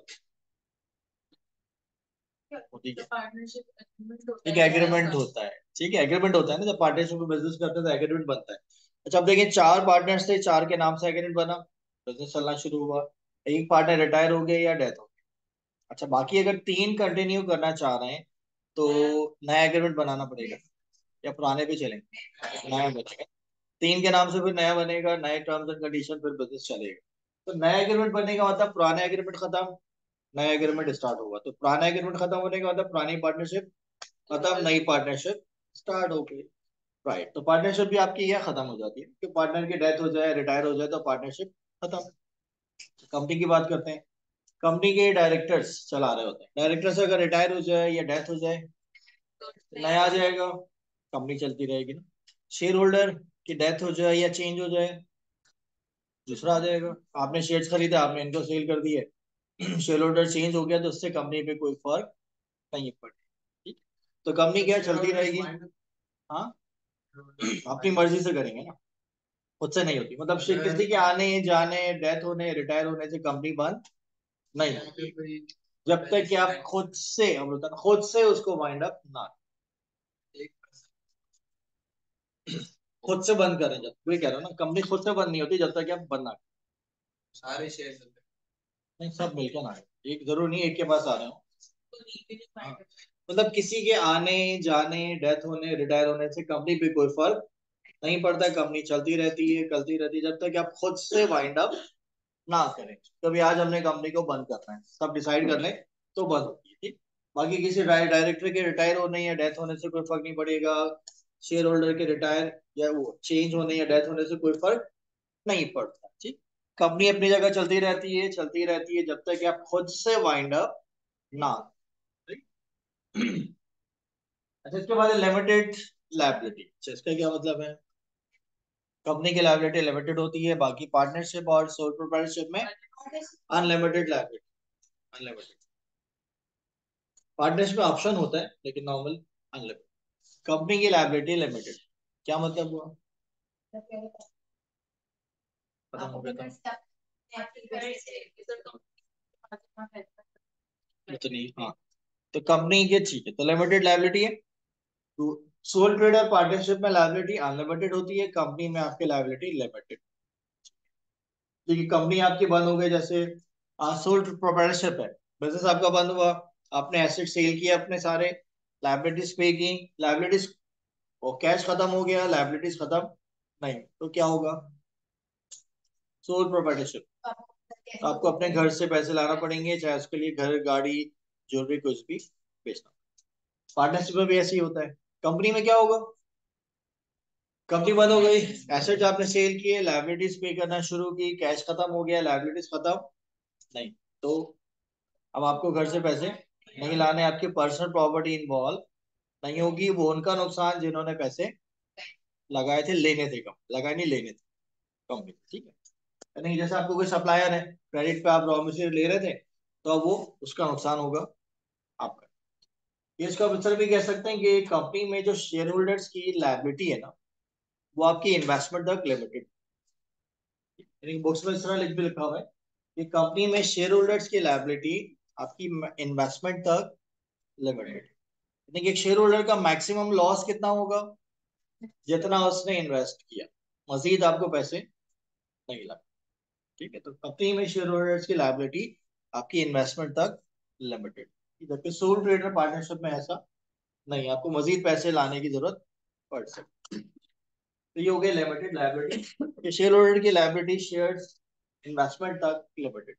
होती है, पार्टनरशिप एग्रीमेंट होता एक है एग्रीमेंट होता है। ठीक है, एग्रीमेंट होता है ना, जब पार्टनरशिप में बिजनेस करते हैं तो एग्रीमेंट बनता है। अच्छा, अब देखिए चार पार्टनर्स थे, चार के नाम से एग्रीमेंट बना, बिजनेस चलना शुरू हुआ, एक पार्टनर रिटायर हो गया या डेथ हो गई। अच्छा, बाकी अगर तीन कंटिन्यू करना चाह रहे हैं तो नया एग्रीमेंट बनाना पड़ेगा या पुराने पे चलेंगे, नया बचेगा। 3 के नाम से फिर नया बनेगा, नए टर्म्स एंड कंडीशन, फिर बिजनेस चलेगा। तो नया एग्रीमेंट बनने का मतलब पुराना एग्रीमेंट खत्म, नया एग्रीमेंट स्टार्ट होगा। तो पुराना एग्रीमेंट खत्म होने का मतलब पुरानी पार्टनरशिप खत्म, नई पार्टनरशिप स्टार्ट हो गई। राइट, तो पार्टनरशिप भी आपकी यह खत्म हो जाती है कि पार्टनर की डेथ हो जाए, रिटायर हो जाए तो पार्टनरशिप खत्म। कंपनी की बात करते हैं। कंपनी के डायरेक्टर्स चला रहे होते हैं, डायरेक्टर्स अगर रिटायर हो जाए या डेथ हो जाए, नया आ जाएगा, कंपनी चलती रहेगी ना। शेयर होल्डर की डेथ हो जाए या चेंज हो जाए, दूसरा आ जाएगा। आपने शेयर्स खरीदे, आपने इनको सेल कर दिए, शेयर होल्डर चेंज हो गया तो उससे कंपनी पे कोई फर्क नहीं पड़ेगा। ठीक, तो कंपनी क्या चलती रहेगी। हाँ, अपनी मर्जी से करेंगे ना, खुद से नहीं होती। मतलब किसी के आने जाने, डेथ होने, रिटायर होने से कंपनी बंद नहीं होती, जब तक कि आप खुद से, हम बोलते हैं खुद से उसको वाइंड अप ना, खुद से बंद करें। जब वही कह रहा हूँ ना, कंपनी खुद से बंद नहीं होती जब तक कि आप बंद ना करें। सारे शेयर नहीं, सब मिलकर ना, एक जरूर नहीं एक के पास आ रहे हो। हाँ, मतलब किसी के आने जाने, डेथ होने, रिटायर होने से कंपनी पे कोई फर्क नहीं पड़ता। कंपनी चलती रहती है, चलती रहती है जब तक कि आप खुद से वाइंड अप ना करें। कभी आज हमने कंपनी को बंद करना है, सब डिसाइड कर लें तो बंद होती है। ठीक, बाकी किसी डायरेक्टर के रिटायर होने या डेथ होने से कोई फर्क नहीं पड़ेगा। शेयर होल्डर के रिटायर या वो चेंज होने या डेथ होने से कोई फर्क नहीं पड़ता। ठीक, कंपनी अपनी जगह चलती रहती है, चलती रहती है जब तक कि आप खुद से वाइंड अप ना। ठीक? अच्छा, इसके बाद लिमिटेड लायबिलिटी। अच्छा, इसका क्या मतलब है। कंपनी की लायबिलिटी लिमिटेड होती है, बाकी पार्टनरशिप और सोल प्रोप्राइटरशिप में अनलिमिटेड लायबिलिटी। अनलिमिटेड, पार्टनरशिप में ऑप्शन होता है लेकिन नॉर्मल अनलिमिटेड। कंपनी की लायबिलिटी लिमिटेड, क्या मतलब हुआ, खत्म हो गया था इतनी। हाँ, तो कंपनी के ठीक है, तो लिमिटेड लायबिलिटी है। तो सोल ट्रेडर पार्टनरशिप में लायबिलिटी अनलिमिटेड होती है, कंपनी में आपकी लायबिलिटी लिमिटेड। क्योंकि कंपनी आपकी बंद हो गई, जैसे सोल प्रोप्राइटरशिप है, बिजनेस आपका बंद हुआ, आपने एसेट सेल किए अपने सारे, लायबिलिटीज पे की, लायबिलिटीज और कैश खत्म हो गया, लायबिलिटीज खत्म नहीं, तो क्या होगा, सोल प्रोप्राइटरशिप। आपको अपने घर से पैसे लाना पड़ेंगे, चाहे उसके लिए घर, गाड़ी, ज्वेलरी, कुछ भी बेचना। पार्टनरशिप में भी ऐसे ही होता है। कंपनी में क्या होगा, कंपनी बंद हो गई, एसेट आपने सेल किए, लायबिलिटीज पे करना शुरू की, कैश खत्म हो गया, लायबिलिटीज खत्म नहीं, तो अब आपको घर से पैसे नहीं लाने, आपकी पर्सनल प्रॉपर्टी इन्वॉल्व नहीं होगी। वो उनका नुकसान जिन्होंने पैसे लगाए थे, लेने थे, कम लगाए नहीं, लेने थे कंपनी। ठीक है, नहीं जैसे आपको कोई सप्लायर है, क्रेडिट पे आप रॉ मटेरियल ले रहे थे, तो अब वो उसका नुकसान होगा आपका। ये इसका आंसर भी कह सकते हैं कि कंपनी में जो शेयर होल्डर्स की लायबिलिटी है ना, वो आपकी इन्वेस्टमेंट तक लिमिटेड। बुक्स में इस तरह लिख भी लिखा हुआ है कि कंपनी में शेयर होल्डर्स की लायबिलिटी आपकी इन्वेस्टमेंट तक लिमिटेड। यानी कि एक शेयर होल्डर का मैक्सिमम लॉस कितना होगा, जितना उसने इन्वेस्ट किया, मजीद आपको पैसे नहीं लगे। ठीक है, तो कंपनी में शेयर होल्डर्स की लायबिलिटी आपकी इन्वेस्टमेंट तक लिमिटेड, जबकि सोल ट्रेडर पार्टनरशिप में ऐसा नहीं, आपको मजीद पैसे लाने की जरूरत पड़ सकती। तो ये हो गया लिमिटेड लायबिलिटी, शेयर होल्डर की लायबिलिटी शेयर्स इन्वेस्टमेंट तक लिमिटेड।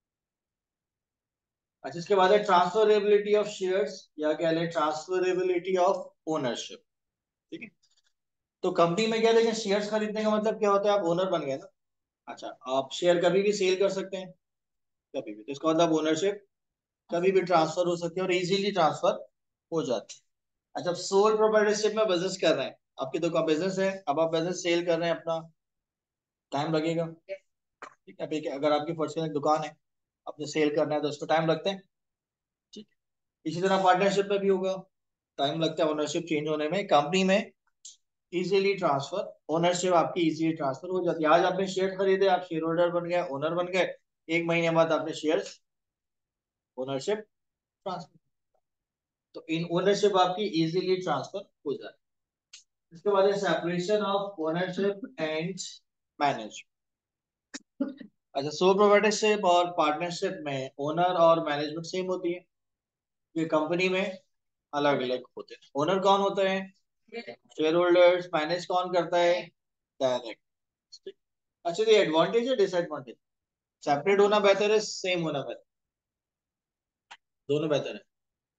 अच्छा, इसके बाद है ट्रांसफरेबिलिटी ऑफ शेयर्स, या क्या है ट्रांसफरेबिलिटी ऑफ ओनरशिप। ठीक है, तो कंपनी में क्या देखें, शेयर्स खरीदने का मतलब क्या होता है, आप ओनर बन गए ना। अच्छा, आप शेयर कभी भी सेल कर सकते हैं, कभी भी, तो इसका मतलब ओनरशिप कभी भी ट्रांसफर हो सकती है और इजीली ट्रांसफर हो जाती है। अच्छा, अब सोल प्रोप्राइटरशिप में बिजनेस कर रहे हैं, आपकी दुकान बिजनेस है, अब आप बिजनेस सेल कर रहे हैं, अपना टाइम लगेगा। ठीक है, अभी अगर आपकी पर्सनल दुकान है, आपने सेल करना है तो उसको टाइम लगता है। ठीक है, इसी तरह पार्टनरशिप में भी होगा, टाइम लगता है ओनरशिप चेंज होने में। कंपनी में इजीली ट्रांसफर, ओनरशिप आपकी इजीली ट्रांसफर हो जाती है। आज आपने शेयर खरीदे, आप शेयर होल्डर बन गए, ओनर बन गए, 1 महीने बाद आपने शेयर ओनरशिप ट्रांसफर, तो इन ओनरशिप आपकी इजीली ट्रांसफर हो जाती है। इसके बाद separation of ownership and management. अच्छा, सोल प्रोप्राइटरशिप और पार्टनरशिप में ओनर और मैनेजमेंट सेम होती है, ये कंपनी में अलग अलग होते हैं। ओनर कौन होता है, शेयर होल्डर्स, मैनेज कौन करता है, डायरेक्ट। अच्छा, ये एडवांटेज है डिसएडवांटेज? सेपरेट होना बेहतर है, सेम होना बेहतर? दोनों बेहतर है।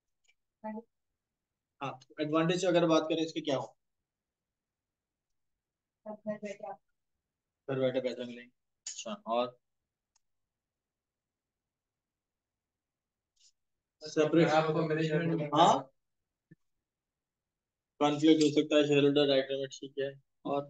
हाँ, एडवांटेज अगर बात करें इसके क्या हो? घर बैठे पैसे मिलेंगे। अच्छा, और सेपरेट? हाँ, कॉन्फ्लिक्ट हो सकता है, शेयर होल्डर राइट में, ठीक है। और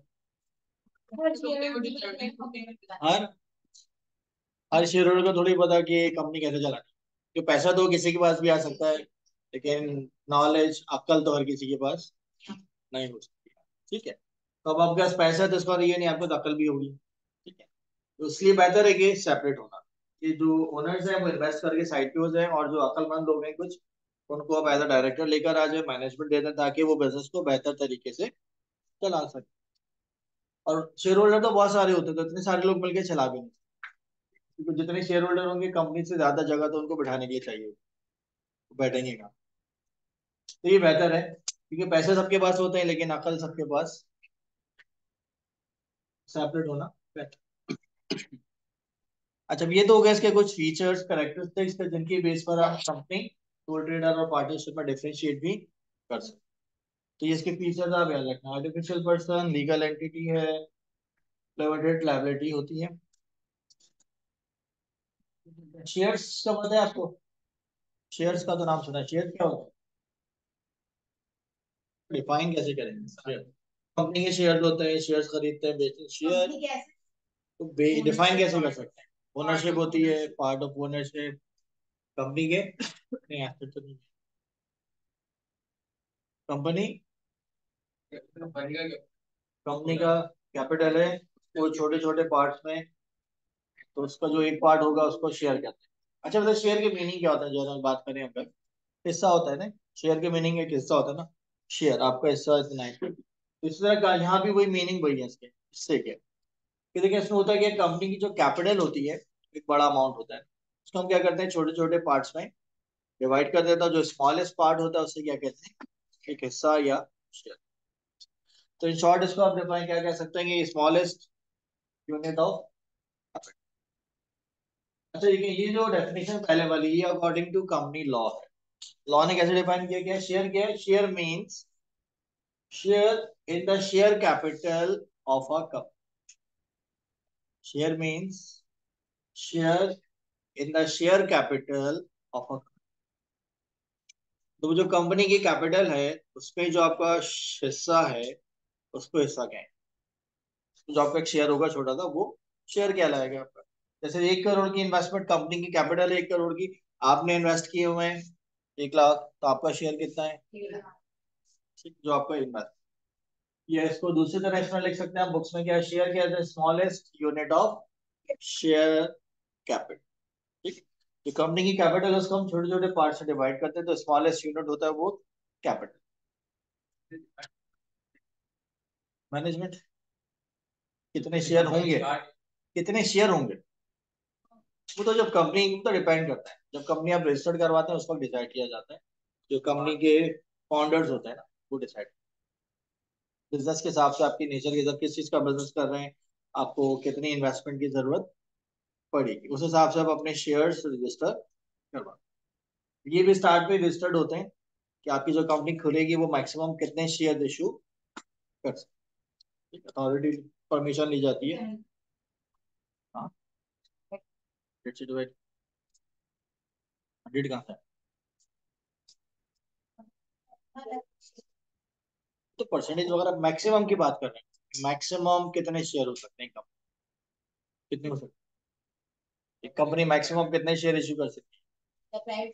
हर हर शेयर होल्डर को थोड़ी पता कि ये कंपनी कैसे चलानी है। कि पैसा तो किसी के पास भी आ सकता है, लेकिन नॉलेज, अक्ल तो हर किसी के पास नहीं हो सकती। ठीक है, तो अब आपके पास पैसा है तो इसका ये नहीं आपको तो अक्ल भी होगी। ठीक है, तो इसलिए बेहतर है कि सेपरेट होना, कि जो ओनर्स है वो इन्वेस्ट करके साइड पे हो जाए, और जो अक्लमंद लोग हैं कुछ, उनको आप एज अ डायरेक्टर लेकर आ जाए, मैनेजमेंट दे दें, ताकि वो बिजनेस को बेहतर तरीके से चला सके। और शेयर होल्डर तो बहुत सारे होते हैं, तो इतने सारे लोग मिलकर चला भी नहीं, क्योंकि जितने शेयर होल्डर होंगे कंपनी से ज्यादा जगह तो उनको बैठाने के लिए चाहिए, वो बैठेंगे कहाँ। तो ये बेहतर है, क्योंकि पैसे सबके पास होते हैं लेकिन अकल सबके पास, सेपरेट होना बेहतर। अच्छा, अब ये तो हो गया इसके कुछ फीचर्स, कैरेक्टरिस्टिक्स जिनकी बेस पर आप कंपनी, सोल ट्रेडर और पार्टनरशिप में डिफरेंशिएट भी कर सकते। तो ये इसके फीचर्स आप याद रखना, आर्टिफिशियल पर्सन, लीगल एंटिटी है, लिमिटेड लायबिलिटी होती है। शेयर्स का पता है आपको? शेयर्स का तो नाम सुना है, शेयर क्या होता है, डिफाइन कैसे करेंगे? कंपनी के शेयर होते हैं, शेयर्स खरीदते हैं, बेचते हैं, शेयर तो डिफाइन कैसे कर सकते हैं? ओनरशिप होती है, पार्ट ऑफ ओनरशिप कंपनी के, नहीं एसेट तो नहीं, कंपनी, कंपनी का कैपिटल है, वो छोटे छोटे पार्ट्स में, तो उसका जो एक पार्ट होगा उसको शेयर कहते हैं। अच्छा, मतलब शेयर के मीनिंग क्या होता है, जो हम बात करें अगर, हिस्सा होता है ना, शेयर के मीनिंग एक हिस्सा होता है ना, शेयर आपका हिस्सा इतना है। तो इस तरह का यहाँ भी वही मीनिंग वही है इसके, इससे क्या कि देखिए, इसमें होता है कि कंपनी की जो कैपिटल होती है, एक बड़ा अमाउंट होता है, उसको हम क्या करते हैं छोटे छोटे पार्ट्स में डिवाइड कर देता है, जो स्मॉलेस्ट पार्ट होता है उसे क्या कहते हैं, एक हिस्सा या शेयर। तो इन शॉर्ट इसको आप डिफाइन क्या कह सकते हैं कि स्मॉलेस्ट यूनिट ऑफ। अच्छा, ये जो डेफिनेशन पहले वाली, ये अकॉर्डिंग टू कंपनी लॉ है। लॉ ने कैसे डिफाइन किया गया शेयर, क्या है? Share means share in the share capital of a company. Share means share in the share capital of a. तो जो कंपनी की कैपिटल है उसमें जो आपका हिस्सा है उसको हिस्सा कहें। तो जो आपका एक शेयर होगा छोटा सा, वो शेयर कहलाएगा आपका। जैसे 1 करोड़ की इन्वेस्टमेंट, कंपनी की कैपिटल है 1 करोड़ की, आपने इन्वेस्ट किए हुए हैं 1 लाख, तो आपका शेयर कितना है? ठीक, जो आपका इन्वेस्ट। ये इसको दूसरी तरह इसमें लिख सकते हैं हम बुक्स में, क्या शेयर क्या है? Smallest unit of share capital. ठीक, जो कंपनी की कैपिटल है उसको हम छोटे छोटे पार्ट से डिवाइड करते हैं, तो स्मॉलेस्ट यूनिट होता है वो कैपिटल। मैनेजमेंट, कितने शेयर होंगे, कितने शेयर होंगे, वो तो जब कंपनी तो डिपेंड करता है, जब कंपनी आप रजिस्टर्ड करवाते हैं उस वक्त डिसाइड किया जाता है। जो कंपनी के फाउंडर्स होते हैं ना, वो डिसाइड, बिजनेस के हिसाब से, आपकी नेचर के हिसाब, किस चीज का बिजनेस कर रहे हैं, आपको कितनी इन्वेस्टमेंट की जरूरत पड़ेगी, उस हिसाब से आप अपने शेयर्स रजिस्टर करवा। ये भी स्टार्ट में रजिस्टर्ड होते हैं कि आपकी जो कंपनी खुलेगी वो मैक्सिमम कितने शेयर इशू कर सकते, अथॉरिटी परमिशन ली जाती है। हाँ, हंड्रेड कहाँ से? तो परसेंटेज वगैरह मैक्सिमम की बात कर रहे हैं, मैक्सिमम कितने शेयर हो सकते हैं कंपनी, कितने हो सकते हैं एक कंपनी मैक्सिमम कितने शेयर इशू कर सकती है?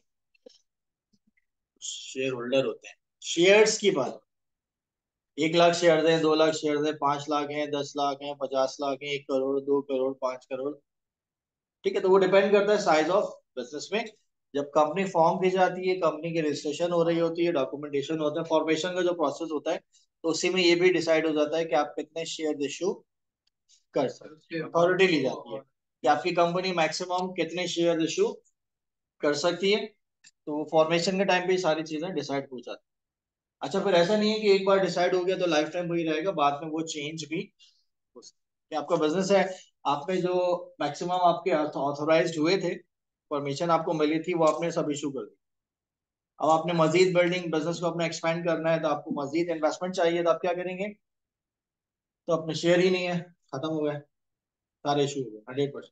शेयर होल्डर होते हैं, शेयर्स की बात, 1 लाख शेयर है, 2 लाख शेयर है, 5 लाख है, 10 लाख है, 50 लाख है, 1 करोड़, 2 करोड़, 5 करोड़। ठीक है, तो वो डिपेंड करता है साइज ऑफ बिजनेस में। जब कंपनी फॉर्म की जाती है, कंपनी की रजिस्ट्रेशन हो रही होती है, डॉक्यूमेंटेशन होता है, फॉर्मेशन का जो प्रोसेस होता है, तो उसी में ये भी डिसाइड हो जाता है कि आप कितने शेयर इशू कर सकते हैं, अथॉरिटी ली जाती है कि आपकी कंपनी मैक्सिमम कितने शेयर इशू कर सकती है। तो फॉर्मेशन के टाइम पे ये सारी चीजें डिसाइड हो जाती है। अच्छा, फिर ऐसा नहीं है कि एक बार डिसाइड हो गया तो लाइफ टाइम वही रहेगा, बाद में वो चेंज भी कि आपका बिजनेस है, आप पे जो मैक्सिमम आपके ऑथोराइज्ड हुए थे, परमिशन आपको मिली थी, वो आपने सब इशू कर दी। अब आपने मजीद बिल्डिंग बिजनेस को अपना एक्सपेंड करना है, तो आपको मजीद इन्वेस्टमेंट चाहिए, तो आप क्या करेंगे? तो अपने शेयर ही नहीं है, खत्म हो गए, सारे इशू हो गए 100%।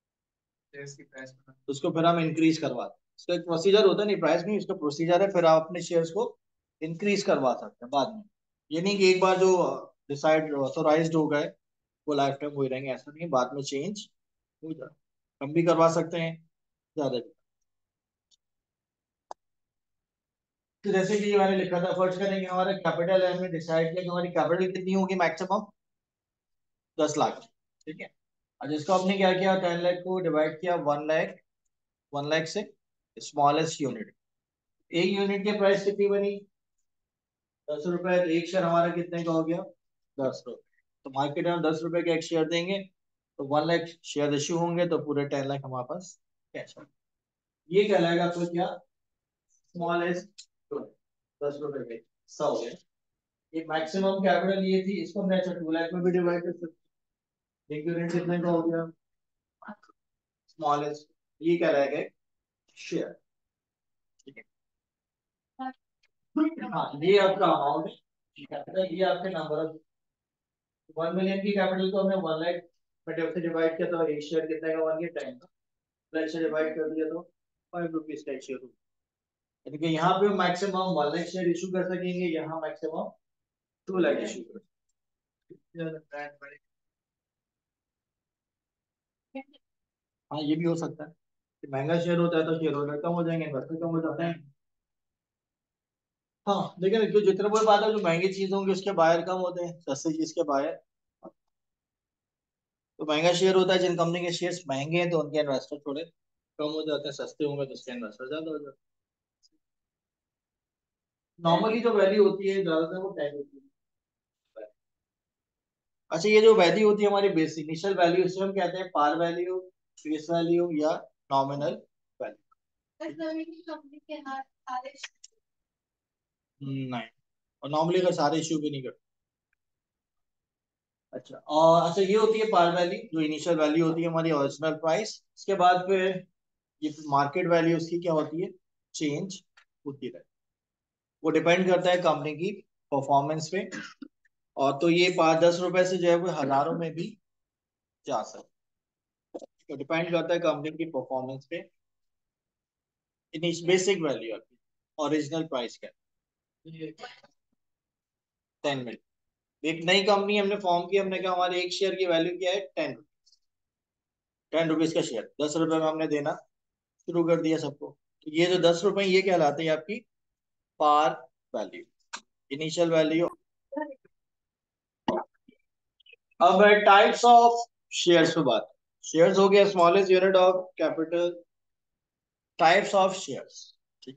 तो उसको फिर हम इंक्रीज करवाते हैं, इसका एक प्रोसीजर होता है, नहीं प्राइस नहीं, इसका प्रोसीजर है, फिर आप अपने शेयर्स को इंक्रीज करवा सकते हैं बाद में। ये नहीं कि एक बार जो डिसाइड ऑथोराइज्ड हो गए वो लाइफ टाइम वही रहेंगे, ऐसा नहीं, बाद में चेंज हो जाए, कम भी करवा सकते हैं, ज्यादा भी। तो जैसे कि मैंने लिखा था, फर्स्ट करेंगे हमारा कैपिटल है, हमने डिसाइड किया कि हमारी कैपिटल कितनी होगी मैक्सिमम 10 लाख, ठीक है। और जिसको हमने क्या किया, 10 लाख को डिवाइड किया 1 लाख, 1 लाख से स्मॉलेस्ट यूनिट, एक यूनिट की प्राइस कितनी बनी? 10 रुपए। तो एक शेयर हमारा कितने का हो गया? 10 रुपए। तो मार्केट में 10 रुपए का एक शेयर देंगे, तो 1 लाख शेयर इश्यू होंगे, तो पूरे 10 लाख हमारे पास कैश है। ये कहलाएगा आपको क्या? स्मॉलेस्ट यूनिट, 10 रुपए के 100 हो गए। ये मैक्सिमम कैपिटल ये थी, इसको हमने अच्छा 2 लाख में भी डिवाइड कर सकते हैं। एक यूनिट कितने का हो गया? स्मॉलेस्ट, ये कहलाएगा शेयर, ठीक है। हाँ, ये आपका अमाउंट है कैपिटल, ये आपके नंबर ऑफ 1 मिलियन की कैपिटल को हमने 1 लाख में से डिवाइड किया, तो एक शेयर कितने का बन गया? 10 का। लाख से डिवाइड कर दिया तो 5 रुपीज का एक शेयर होगा। यानी कि यहाँ पे मैक्सिमम 1 लाख शेयर इशू कर सकेंगे, यहाँ मैक्सिमम 2 लाख इशू कर सकेंगे। हाँ, ये भी हो सकता है कि महंगा शेयर होता है तो शेयर होल्डर कम हो जाएंगे, इन्वेस्टर कम हो जाते हैं। हाँ, लेकिन जो जितने बड़ी बात है, जो महंगी चीज होंगी उसके बायर कम होते हैं, सस्ती चीज के बायर। तो महंगा शेयर होता है, जिन कंपनी के शेयर्स महंगे हैं तो उनके इन्वेस्टर थोड़े कम हो जाते हैं, सस्ते होंगे तो उसके इन्वेस्टर ज्यादा हो जाते हैं। नॉर्मली जो वैल्यू होती है ज्यादातर वो 10 होती है। अच्छा, ये जो वैल्यू होती है हमारी बेस इनिशियल वैल्यू, इसे हम कहते हैं पार वैल्यू, फेस वैल्यू या नॉमिनल वैल्यू। नहीं, और नॉर्मली अगर सारे इश्यू भी नहीं करते। अच्छा, और अच्छा ये होती है पार वैल्यू, जो इनिशियल वैल्यू होती है हमारी ओरिजिनल प्राइस, इसके बाद फिर ये मार्केट वैल्यू उसकी क्या होती है? चेंज होती रहती है, वो डिपेंड करता है कंपनी की परफॉर्मेंस पे। और तो ये 5-10 रुपए से जो है वो हजारों में भी जा सकता है, तो डिपेंड करता है कंपनी की परफॉर्मेंस पे। बेसिक वैल्यू आपकी ओरिजिनल प्राइस क्या है? 10 मिनट। एक नई कंपनी हमने फॉर्म की, हमने कहा हमारे एक शेयर की वैल्यू क्या है? 10 रुपीज का शेयर, 10 रुपए में हमने देना शुरू कर दिया सबको। तो ये जो 10 रुपए ये कहलाते हैं आपकी पार वैल्यू, इनिशियल वैल्यू। अब टाइप्स ऑफ शेयर्स पे बात। शेयर्स हो गया smallest unit of capital, types of shares, ठीक।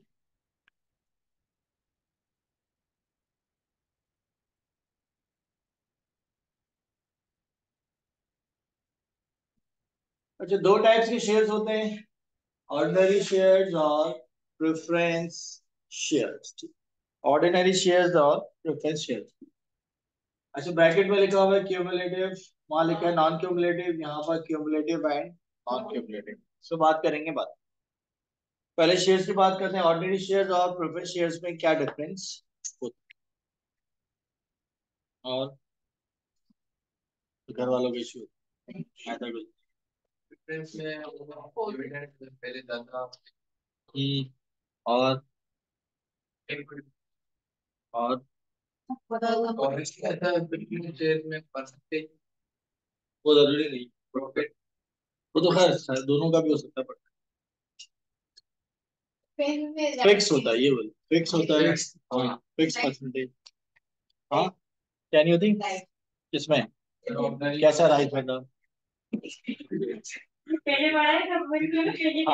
अच्छा, दो टाइप्स के शेयर्स होते हैं, ऑर्डिनरी शेयर्स और प्रेफरेंस शेयर्स। ऑर्डिनरी शेयर्स और प्रेफरेंस शेयर्स। अच्छा, ब्रैकेट में लिखा हुआ है क्यूमुलेटिव, वहां लिखा है नॉन क्यूमुलेटिव, यहाँ पर cumulative and non cumulative. So बात करेंगे बात, पहले शेयर्स की बात करते हैं। ऑर्डिनरी शेयर्स और प्रेफरेंस शेयर्स में क्या डिफरेंस होता है, और घर वालों के इशू ऐसा कुछ? डिफरेंस में डिविडेंड पहले ज्यादा, और और और इसके अंदर बिल्कुल शेयर में परसेंटेज, वो जरूरी नहीं प्रॉफिट, वो तो खैर दोनों का भी हो सकता है, फिक्स होता है, ये बोल फिक्स होता है। हाँ, फिक्स परसेंटेज। हाँ, क्या नहीं होती किसमें? कैसा राइट मतलब? पहले बड़ा है तब वही तो पहले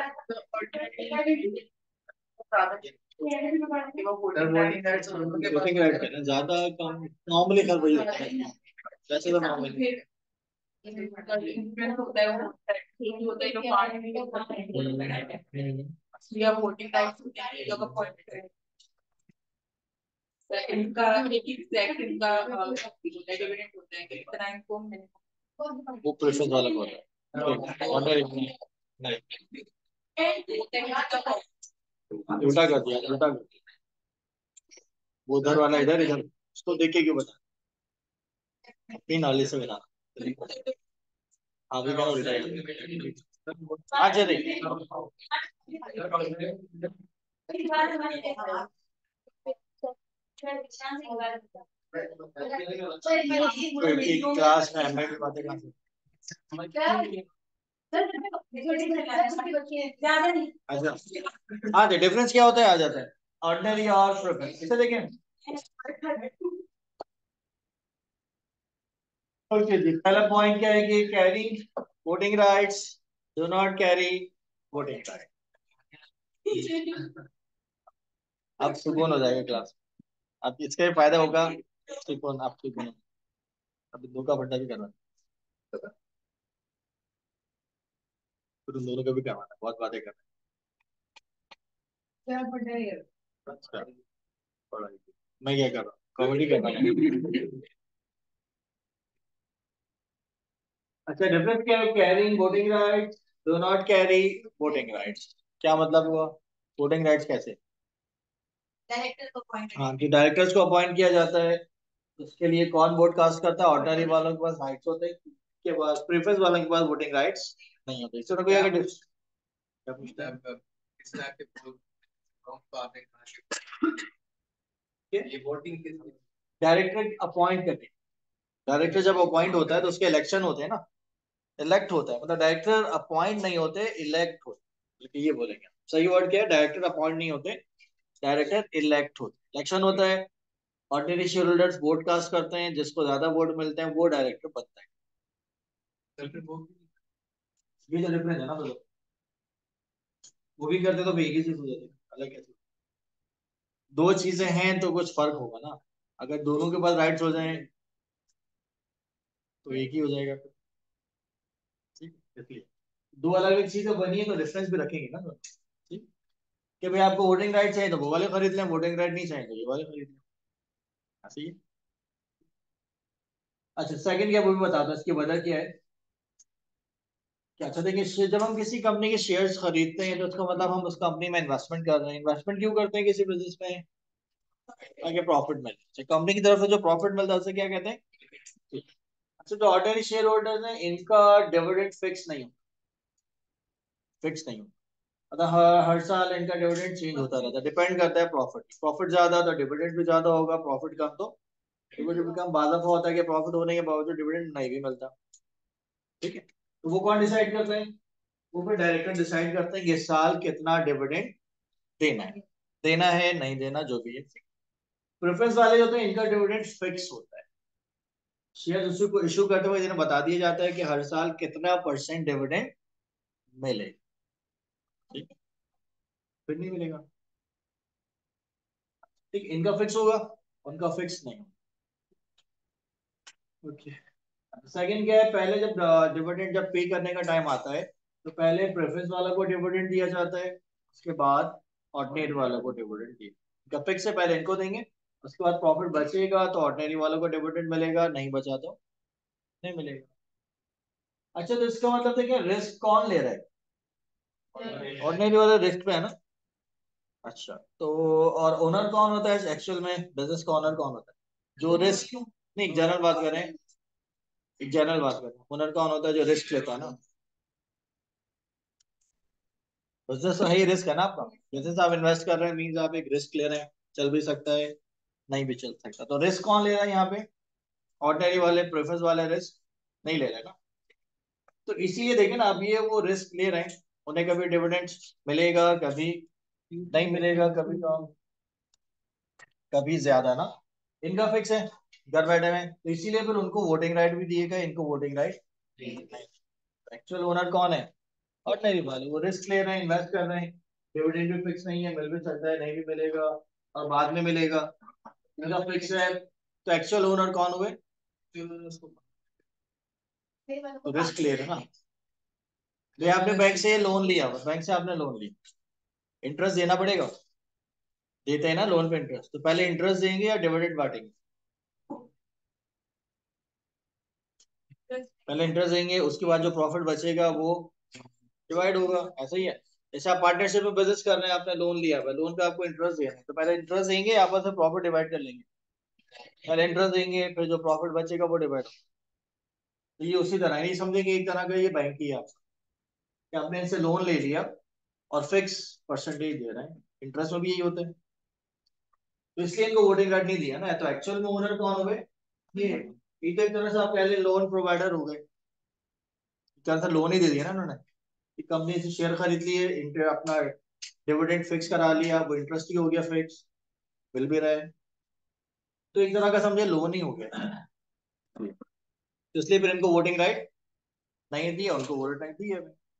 वोटिंग राइट है ना, ज्यादा कम नॉर्मली हर वही होता है, वैसे तो नॉर्मली होता है वो होता है जो पार्ट या वोटिंग राइट होता है, ये लोग अपॉइंट इनका एक एग्जैक्ट इनका डिविडेंड होता है कि इतना इनको मिनिमम वो प्रेफरेंस वाला कौन है ऑर्डर नहीं उल्टा कर दिया उल्टा कर दिया वो उधर वाला इधर इधर उसको देख के क्यों बता अपनी नॉलेज से बता आगे क्या उल्टा है अच्छा देख क्लास में एमए की बातें कहाँ से अच्छा हाँ जी डिफरेंस क्या होता है आ जाता है ऑर्डिनरी और प्रेफरेंस इसे देखें ओके जी पहला पॉइंट क्या है कि carry voting rights do not carry voting right अब सुकून हो जाएगा क्लास अब इसका भी फायदा होगा सुकून आप सुकून अभी धोखा भट्टा भी करना फिर उन दोनों को भी करवाना बहुत बातें करना अच्छा पढ़ाई मैं क्या कर रहा हूँ कॉमेडी कर रहा हूँ अच्छा डिफरेंस क्या है carrying voting rights do not carry voting rights क्या मतलब हुआ वोटिंग राइट्स कैसे हाँ कि डायरेक्टर्स को अपॉइंट किया जाता है उसके लिए कौन वोट कास्ट करता है ऑर्डिनरी वालों के पास राइट्स होते हैं के पास प्रेफरेंस वालों के पास वोटिंग राइट्स नहीं होते इससे तो कोई अगर क्या पूछता है ये वोटिंग डायरेक्टर अपॉइंट करते हैं डायरेक्टर जब अपॉइंट होता है तो उसके इलेक्शन होते हैं ना इलेक्ट होता है मतलब डायरेक्टर अपॉइंट नहीं होते इलेक्ट होते बल्कि ये बोलेंगे सही वर्ड क्या है डायरेक्टर अपॉइंट नहीं होते डायरेक्टर इलेक्ट होते इलेक्शन होता है ordinary shareholders vote cast करते हैं जिसको ज्यादा वोट मिलते हैं वो डायरेक्टर बनता है ये जो डिफरेंस है ना तो वो भी करते तो भी एक ही चीज हो जाती है अलग कैसे दो चीजें हैं तो कुछ फर्क होगा ना अगर दोनों के पास राइट्स हो जाए तो एक ही हो जाएगा फिर ठीक है इसलिए दो अलग अलग चीजें बनी है तो डिफरेंस भी रखेंगे ना दोनों ठीक कि भाई आपको वोटिंग राइट चाहिए तो वो वाले खरीद लें वोटिंग राइट नहीं चाहिए तो ये वाले खरीद लें ऐसे ही है। अच्छा सेकंड क्या वो भी बताता हूँ इसकी वजह क्या है क्या अच्छा देखिए जब हम किसी कंपनी के शेयर्स खरीदते हैं तो उसका मतलब हम उस कंपनी में इन्वेस्टमेंट कर रहे हैं इन्वेस्टमेंट क्यों करते हैं किसी बिजनेस में आगे प्रॉफिट मिले कंपनी की तरफ से जो प्रॉफिट मिलता है उसे क्या कहते हैं अच्छा जो ऑर्डिनरी शेयर होल्डर्स हैं इनका डिविडेंड फिक्स नहीं होता मतलब हर साल इनका डिविडेंड चेंज होता रहता है डिपेंड करता है प्रॉफिट प्रॉफिट ज्यादा तो डिविडेंड भी ज्यादा होगा प्रॉफिट कम तो डिविडेंड भी कम बाद दफा होता है कि प्रॉफिट होने के बावजूद डिविडेंड नहीं भी मिलता ठीक है तो वो कौन डिसाइड करता है वो फिर डायरेक्टर डिसाइड करते हैं कि इस साल कितना डिविडेंड देना है नहीं देना जो भी है प्रेफरेंस वाले जो होते हैं इनका डिविडेंड फिक्स होता है शेयर उसी को इशू करते हुए इन्हें बता दिया जाता है कि हर साल कितना परसेंट डिविडेंड मिले ठीक है फिर नहीं मिलेगा ठीक इनका फिक्स होगा उनका फिक्स नहीं होगा ओके सेकंड क्या है पहले जब डिविडेंड जब पे करने का टाइम आता है तो पहले प्रेफरेंस वाला को डिविडेंड दिया जाता है उसके बाद ऑर्डिनरी वाला को डिविडेंड दिया इनका फिक्स है पहले इनको देंगे उसके बाद प्रॉफिट बचेगा तो ऑर्डिनरी वालों को डिविडेंड मिलेगा नहीं बचा तो नहीं मिलेगा अच्छा तो इसका मतलब देखिए रिस्क कौन ले रहा है ऑर्डिनरी वाला रिस्क पे है ना अच्छा तो और ओनर कौन होता है एक्चुअल में बिजनेस का ओनर कौन होता है जो रिस्क नहीं जनरल बात करें एक जनरल बात करें ओनर कौन होता है जो रिस्क लेता है ना बिजनेस तो है ही रिस्क है ना आपका बिजनेस आप इन्वेस्ट कर रहे हैं मीन्स आप एक रिस्क ले रहे हैं चल भी सकता है नहीं भी चल सकता तो रिस्क कौन ले रहा है यहाँ पे ऑर्डिनरी वाले प्रेफरेंस वाले रिस्क नहीं ले रहे ना तो इसीलिए देखें ना अब ये वो रिस्क ले रहे हैं उन्हें कभी डिविडेंड मिलेगा कभी नहीं मिलेगा कभी कम कभी ज्यादा ना इनका फिक्स है घर बैठे में तो इसीलिए फिर उनको वोटिंग राइट भी दिए गए इनको वोटिंग राइट एक्चुअल ओनर कौन है ऑर्डिनरी वाले वो रिस्क ले रहे हैं इन्वेस्ट कर रहे हैं डिविडेंड भी फिक्स नहीं है मिल भी सकता है नहीं भी मिलेगा और बाद में मिलेगा इनका फिक्स है तो एक्चुअल ओनर कौन हुए तो रिस्क ले रहे हैं ना ये आपने बैंक से लोन लिया बैंक से आपने लोन लिया इंटरेस्ट देना पड़ेगा देते हैं ना लोन पे इंटरेस्ट, तो पहले इंटरेस्ट देंगे या डिविडेंड बांटेंगे? पहले इंटरेस्ट देंगे, उसके बाद जो प्रॉफिट बचेगा वो डिवाइड होगा, ऐसा ही है। जैसे आप पार्टनरशिप में बिजनेस कर रहे हैं, आपने लोन लिया हुआ है, लोन पे आपको इंटरेस्ट देना है, तो पहले इंटरेस्ट देंगे, आपस में प्रॉफिट डिवाइड कर लेंगे। पहले इंटरेस्ट देंगे, फिर जो प्रॉफिट बचेगा वो डिवाइड होगा। तो ये उसी तरह नहीं समझे कि एक तरह का ये बैंक ही है आपका, कि आपने इनसे लोन ले लिया और फिक्स परसेंटेज दे रहे हैं, इंटरेस्ट में भी यही होता है। तो इसलिए इनको वोटिंग राइट नहीं दिया ना, तो एक्चुअल में ओनर कौन हो गए? ये तो एक तरह से आप पहले लोन प्रोवाइडर हो गए, एक तरह से लोन ही दे दिया ना उन्होंने, कि कंपनी से शेयर खरीद लिए, इंटर अपना डिविडेंड फिक्स करा लिया, वो इंटरेस्ट ही हो गया फिक्स, मिल भी रहा है, तो एक तरह का समझे लोन ही हो गया। तो इसलिए फिर इनको वोटिंग राइट नहीं दिया, उनको वोटिंग राइट दिया।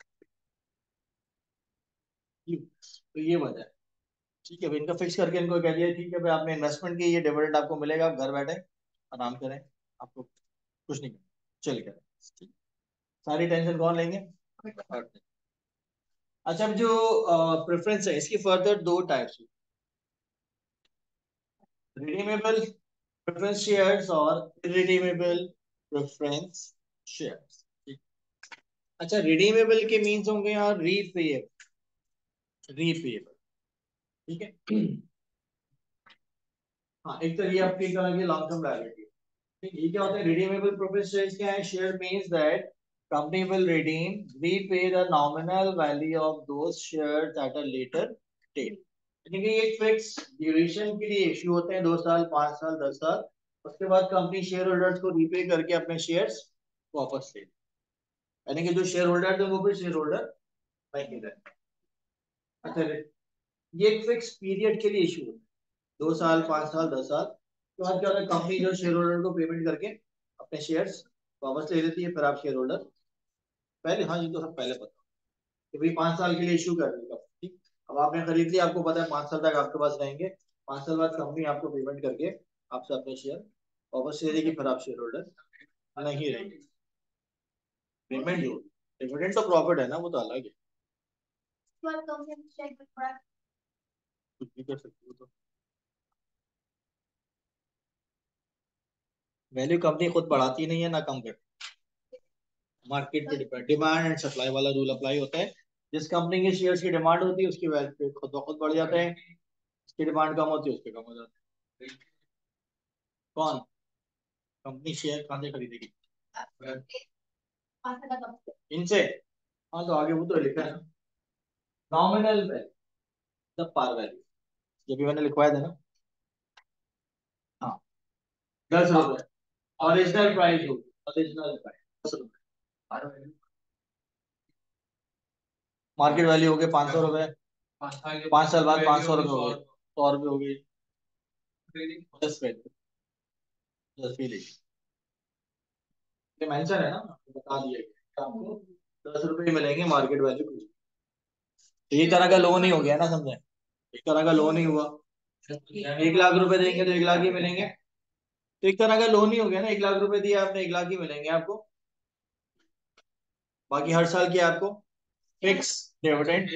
तो ये वजह है। ठीक है भाई, इनका फिक्स करके इनको कह दिया ठीक है भाई, आपने इन्वेस्टमेंट की, ये डिविडेंड आपको मिलेगा, आप घर बैठे आराम करें, आपको कुछ नहीं करना, चल करें। ठीक, सारी टेंशन कौन लेंगे? अच्छा, अब जो प्रेफरेंस है इसकी फर्दर दो टाइप्स, रिडीमेबल प्रेफरेंस शेयर्स और इरिडीमेबल प्रेफरेंस शेयर्स। अच्छा, रिडीमेबल के मीन्स होंगे यहाँ रीपेएबल, रीपेएबल, ठीक है। हाँ, एक तो ये आपकी एक तरह की लॉन्ग टर्म लायबिलिटी। ये क्या होता है? रिडीमेबल प्रेफरेंस शेयर्स क्या है? Share means that company will redeem repay the nominal value of those shares at a later date. यानी कि एक फिक्स ड्यूरेशन के लिए इश्यू होते हैं, 2 साल, 5 साल, 10 साल, उसके बाद कंपनी शेयर होल्डर्स को रीपे करके अपने शेयर्स वापस ले, यानी कि जो शेयर होल्डर थे वो भी शेयर होल्डर नहीं रहते। अच्छा, ये एक फिक्स पीरियड के लिए इशू होता है, 2 साल, 5 साल, 10 साल, तो आज क्या होता है, कंपनी जो शेयर होल्डर को पेमेंट करके अपने शेयर्स वापस ले लेती है, फिर आप शेयर होल्डर पहले, हाँ ये तो सब पहले पता कि भाई 5 साल के लिए इशू कर देगा, ठीक। अब आपने खरीद लिया, आपको पता है 5 साल तक आपके पास रहेंगे, 5 साल बाद कंपनी आपको पेमेंट करके आपसे अपने शेयर वापस ले लेगी, फिर आप शेयर होल्डर नहीं रहेंगे। पेमेंट जो डिविडेंड तो प्रॉफिट है ना, वो तो अलग है, कुछ भी कर सकते हो। तो वैल्यू कंपनी खुद बढ़ाती नहीं है ना कम करती, मार्केट पे डिपेंड, डिमांड एंड सप्लाई वाला रूल अप्लाई होता है। जिस कंपनी के शेयर्स की डिमांड होती है उसकी वैल्यू खुद ब खुद बढ़ जाते हैं, उसकी डिमांड कम होती है उसके कम हो जाते हैं। कौन? कंपनी शेयर कहाँ से खरीदेगी? इनसे? हाँ, तो आगे वो तो लिखा है ना, nominal value, the par value, ये भी मैंने लिखवाया था ना। हाँ, 10 रुपए ओरिजिनल प्राइस होगी, ओरिजिनल प्राइस 10 रुपए, मार्केट वैल्यू हो गई 500 रुपए, 5 साल बाद 500 रुपए हो गए, 100 रुपए हो गई, 10 रुपए, 10 भी ये मेंशन है ना, बता दिए कि आपको 10 रुपए ही मिलेंगे, मार्केट वैल्यू कुछ। तो ये तरह का लोन ही हो गया ना, समझे? एक तरह का लोन ही हुआ, 1 लाख रुपए देंगे तो 1 लाख ही मिलेंगे, तो एक तरह का लोन ही हो गया ना, 1 लाख रुपए दिए आपने, 1 लाख ही मिलेंगे आपको, बाकी हर साल की आपको फिक्स डिविडेंड।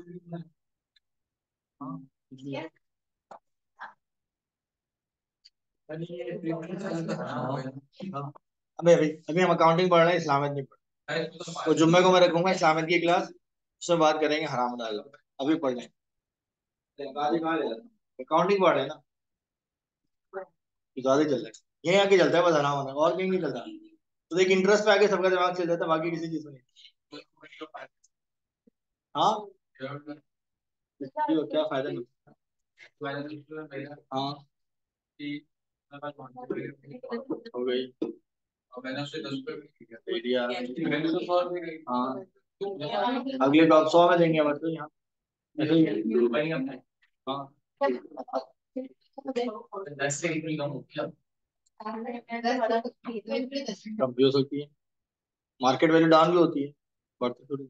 अबे अभी अभी हम अकाउंटिंग पढ़ रहे हैं, इस्लामिक नहीं पढ़ रहे। वो जुम्मे को मैं रखूंगा इस्लामिक की क्लास, उसमें बात करेंगे हराम हलाल, अभी पढ़ लें, अकाउंटिंग पढ़ रहे हैं ना, ज्यादा चल रहा है यही आके चलता है, बस हराम हलाल और कहीं नहीं चलता। तो देख, इंटरेस्ट पे आके सबका दिमाग चल जाता है, बाकी किसी चीज में नहीं। हाँ, क्यों, क्या फायदा नहीं? हाँ, हो गई, दे दिया। हाँ, अगले तो आप 100 में देंगे, मतलब यहाँ ऐसे ही है। हाँ, कम भी हो सकती है, मार्केट वैल्यू डाउन भी होती है, बढ़ती थोड़ी।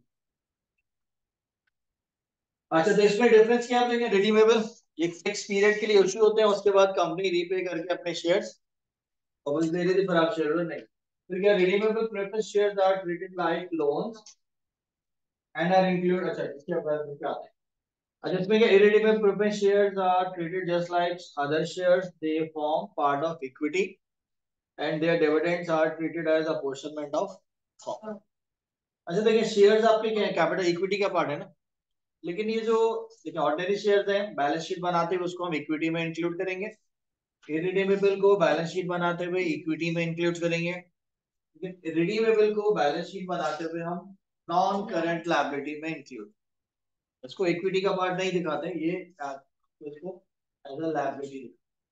अच्छा, तो इसमें डिफरेंस क्या है? रिडीमेबल एक फिक्स पीरियड के लिए इशू होते हैं, उसके बाद कंपनी रीपे करके अपने शेयर्स वापस दे रही थी, फिर आप शेयर नहीं। फिर क्या, redeemable preference shares are treated like loans and are include, अच्छा इसके बाद क्या आता है, अच्छा इसमें क्या, irredeemable preference shares are treated just like other shares. They form part of equity and their dividends are treated as apportionment of profit. अच्छा देखिए शेयर्स आपके क्या है, कैपिटल इक्विटी का पार्ट है ना, लेकिन ये जो देखिए ऑर्डिनरी शेयर्स हैं बैलेंस शीट बनाते हुए उसको हम इक्विटी में इंक्लूड करेंगे, इरिडीमेबल को बैलेंस शीट बनाते हुए इक्विटी में इंक्लूड करेंगे, लेकिन रिडीमेबल को बैलेंस शीट बनाते हुए हम नॉन करंट लायबिलिटी में इंक्लूड, इसको इक्विटी का पार्ट नहीं दिखाते ये, इसको as a liability.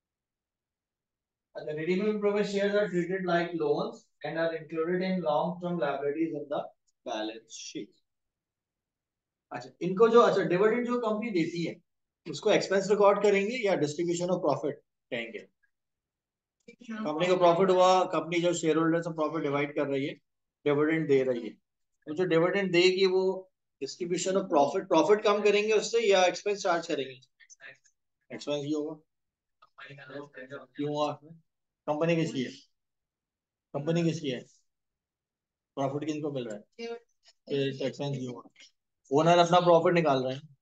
The redeemable preferred shares are treated like loans and are included in long-term liabilities in the balance sheet. अच्छा इनको जो अच्छा डिविडेंड जो कंपनी देती है उसको एक्सपेंस रिकॉर्ड करेंगे या डिस्ट्रीब्यूशन ऑफ प्रॉफिट कहेंगे? कंपनी को प्रॉफिट हुआ, कंपनी जो शेयर होल्डर से प्रॉफिट डिवाइड कर रही है, डिविडेंड दे रही है, तो जो डिविडेंड देगी वो डिस्ट्रीब्यूशन ऑफ प्रॉफिट, प्रॉफिट कम करेंगे उससे या एक्सपेंस चार्ज करेंगे? एक्सपेंस ही होगा। क्यों हुआ? कंपनी किसकी है? कंपनी किसकी है? प्रॉफिट किनको मिल रहा है? एक्सपेंस ही होगा। ओनर अपना प्रॉफिट निकाल रहे हैं,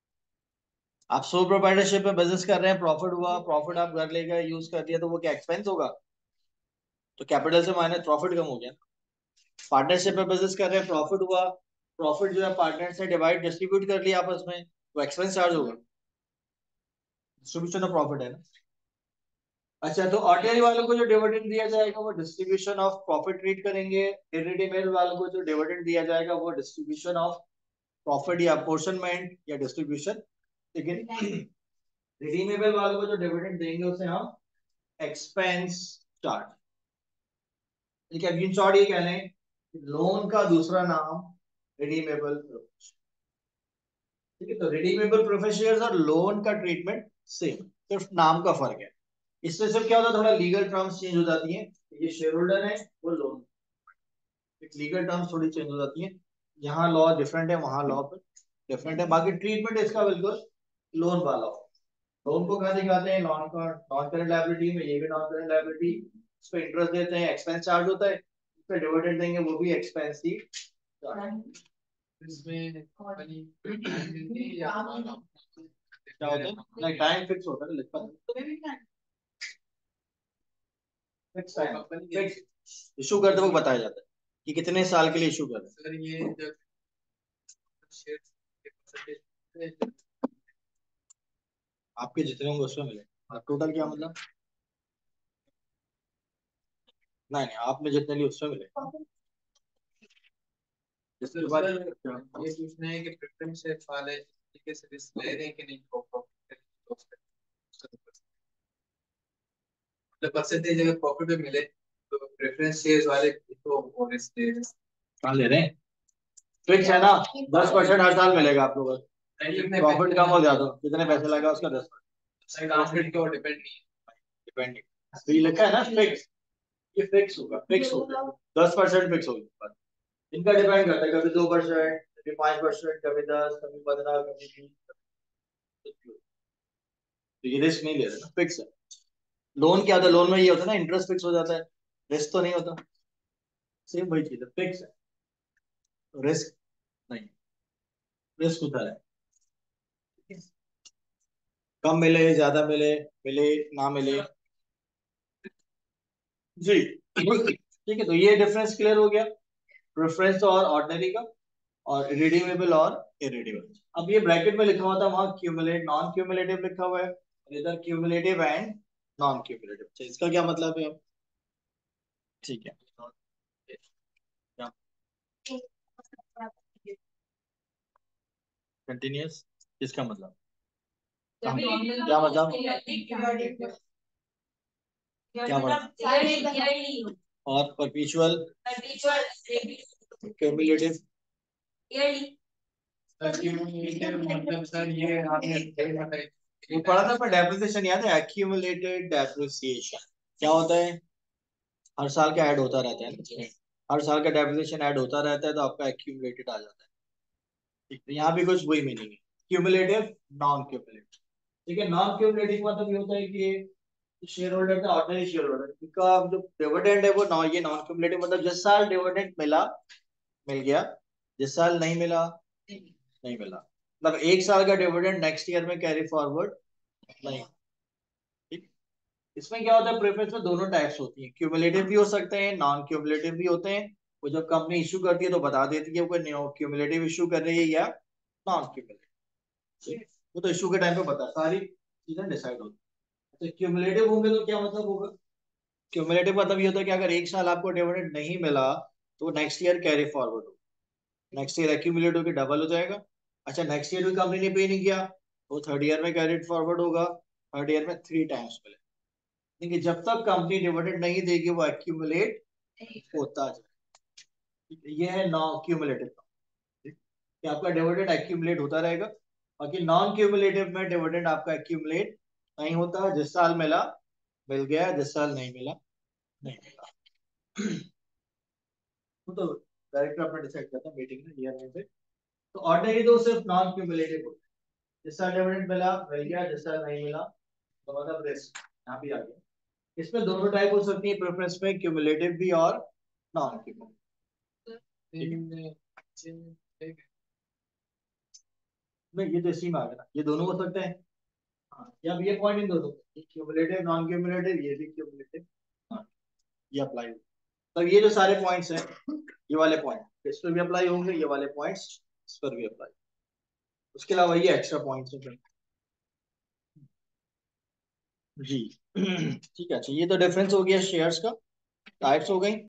आप सोल प्रोप्राइटरशिप में बिजनेस कर रहे हैं, प्रॉफिट हुआ, प्रॉफिट आप घर ले गए यूज कर दिया, तो वो क्या एक्सपेंस होगा? तो कैपिटल से माइनस प्रॉफिट कम हो गया। पार्टनरशिप में बिजनेस कर रहे हैं, प्रॉफिट हुआ, प्रॉफिट जो है पार्टनर से डिवाइड डिस्ट्रीब्यूट कर लिया आपस में, वो एक्सपेंस चार्ज होगा, डिस्ट्रीब्यूशन ऑफ प्रॉफिट है ना। अच्छा तो ऑर्डिनरी वालों को जो डिविडेंड दिया जाएगा वो डिस्ट्रीब्यूशन ऑफ प्रॉफिट ट्रीट करेंगे, इरिडीमेबल वालों को जो डिविडेंड दिया जाएगा वो डिस्ट्रीब्यूशन ऑफ प्रॉफिट या अपोर्शनमेंट या डिस्ट्रीब्यूशन, लेकिन रिडीमेबल वालों को जो डिविडेंड देंगे उसे हम एक्सपेंस चार्ज। ठीक है, इन शॉर्ट ये कह रहे हैं लोन का दूसरा नाम रिडीमेबल प्रेफरेंस। ठीक है, तो रिडीमेबल प्रेफरेंस शेयर्स और लोन का ट्रीटमेंट सेम, सिर्फ नाम का फर्क है। इससे सिर्फ क्या होता है, थोड़ा लीगल टर्म्स चेंज हो जाती हैं, ये शेयर होल्डर है वो लोन, लीगल टर्म्स थोड़ी चेंज हो जाती हैं, यहाँ लॉ डिफरेंट है वहां लॉ डिफरेंट है, बाकी ट्रीटमेंट इसका बिल्कुल लोन वाला हो। लोन को कहाँ दिखाते हैं, नॉन नॉन करंट लायबिलिटी में, ये भी नॉन करंट लायबिलिटी, इस पे इंटरेस्ट देते हैं, एक्सपेंस चार्ज होता है, इस पे डिविडेंड देंगे वो भी एक्सपेंस ही चार्ज। इसमें कंपनी टाइम देती है या क्या होता है, नहीं टाइम फिक्स होता है, लिखा है फिक्स टाइम, फिक्स इशू करते वक्त बताया जाता है कि कितने साल के लिए इशू कर रहे हैं। सर ये जब शेयर के परसेंटेज आपके जितने होंगे उसमें मिले, टोटल क्या मतलब, नहीं नहीं आपने जितने लिए उसमें मिले। इसके बाद ये पूछना है कि प्रेफरेंस शेयर वाले तरीके से रिस्क ले रहे हैं कि नहीं, मतलब परसेंटेज अगर प्रॉफिट में मिले तो प्रेफरेंस शेयर वाले तो वो रिस्क ले रहे हैं, कहाँ ले रहे हैं, फिक्स है ना, 10% हर साल मिलेगा आप लोगों को, प्रॉफिट कम हो जाता कितने पैसे लगा उसका 10%, प्रॉफिट के ऊपर डिपेंड नहीं है, डिपेंड तो ये लिखा है ना फिक्स, ये फिक्स होगा, फिक्स होगा 10% फिक्स होगा, इनका डिपेंड करता है कभी 2%, कभी 5%, कभी 10, कभी 15, कभी 20, तो ये रिस्क नहीं ले रहे ना, फिक्स है। लोन क्या होता है, लोन में ये होता है ना इंटरेस्ट फिक्स हो जाता है, रिस्क तो नहीं होता, सेम वही चीज है, फिक्स है, रिस्क नहीं, रिस्क होता है, कम मिले ज्यादा मिले, मिले ना मिले, जी ठीक है, तो ये डिफरेंस क्लियर हो गया, प्रेफरेंस और ऑर्डिनरी का, और रिडीमेबल और इरिडीमेबल। अब ये ब्रैकेट में लिखा हुआ था वहां क्यूमुलेट नॉन क्यूमुलेटिव लिखा हुआ है, इधर क्यूमुलेटिव एंड नॉन क्यूमुलेटिव, इसका क्या मतलब है? ठीक है, कंटिन्यूअस इसका मतलब क्या मतलब, क्या मतलब, और परपेचुअल क्यूमुलेटिव, मतलब सर ये आपने ये पढ़ा था पर डेप्रिसिएशन याद है, एक्यूमुलेटेड डेप्रिसिएशन क्या होता है, हर साल का ऐड होता रहता है, हर साल का डेप्रिसिएशन ऐड होता रहता है तो आपका एक्यूमुलेटेड आ जाता है, ठीक है, यहाँ भी कुछ वही मीनिंग है, क्यूमुलेटिव नॉन क्यूमुलेटिव। ठीक है, नॉन क्यूमुलेटिव मतलब ये होता है कि शेयर होल्डर का, ऑर्डिनरी शेयर होल्डर का जो डिविडेंड है वो ये नॉन क्यूमुलेटिव, मतलब जिस साल डिविडेंड मिला मिल गया, जिस साल नहीं मिला नहीं मिला, मतलब 1 साल का डिविडेंड नेक्स्ट ईयर में कैरी फॉरवर्ड नहीं। ठीक। इसमें क्या होता है, प्रेफरेंस में दोनों टाइप्स होती हैं, क्यूमुलेटिव भी हो सकते हैं, नॉन क्यूमुलेटिव भी होते हैं। वो जब कंपनी इशू करती है तो बता देती है वो क्यूमुलेटिव इशू कर रही है या नॉन क्यूमुलेटिव। वो तो इशू के टाइम पे बता सारी चीजें डिसाइड होती है। तो क्यूमुलेटिव होंगे तो क्या मतलब होगा, क्यूमुलेटिव मतलब ये होता है कि अगर 1 साल आपको डिविडेंड नहीं मिला तो नेक्स्ट ईयर कैरी फॉरवर्ड होगा, नेक्स्ट ईयर एक्यूमुलेट होकर डबल हो जाएगा। अच्छा, नेक्स्ट ईयर भी कंपनी ने पे नहीं किया तो थर्ड ईयर में कैरिड फॉरवर्ड होगा, थर्ड ईयर में 3 टाइम्स मिले। लेकिन जब तक कंपनी डिविडेंड नहीं देगी वो एक्यूमुलेट होता जाए। ये है नॉन क्यूमुलेटिव कि आपका डिविडेंड एक्यूमुलेट होता रहेगा। बाकी नॉन क्यूमुलेटिव में डिविडेंड आपका एक्यूमुलेट नहीं होता, जिस साल मिला मिल गया, जिस साल नहीं मिला नहीं मिला। वो तो डायरेक्टर अपना डिसाइड करता है मीटिंग में ईयर में से। तो ऑर्डिनरी तो सिर्फ नॉन क्यूमुलेटिव होता है, जिस साल डिविडेंड मिला मिल गया, जिस साल नहीं मिला तो मतलब रिस्क यहाँ भी आ गया। इसमें दोनों टाइप हो सकती है प्रेफरेंस में, क्यूमुलेटिव भी और नॉन क्यूमुलेटिव। नहीं, ये तो इसी में आ गया ना, ये दोनों हो सकते हैं। हाँ, या ये पॉइंट इन दोनों, क्यूमुलेटिव नॉन क्यूमुलेटिव, ये भी क्यूमुलेटिव। हाँ, ये अप्लाई होगा। तो ये जो सारे पॉइंट्स हैं, ये वाले पॉइंट इस पर भी अप्लाई होंगे, ये वाले पॉइंट्स इस पर भी अप्लाई। उसके अलावा ये एक्स्ट्रा पॉइंट्स हैं जी। ठीक है, अच्छा ये तो डिफरेंस हो गया शेयर्स का, टाइप्स हो गई।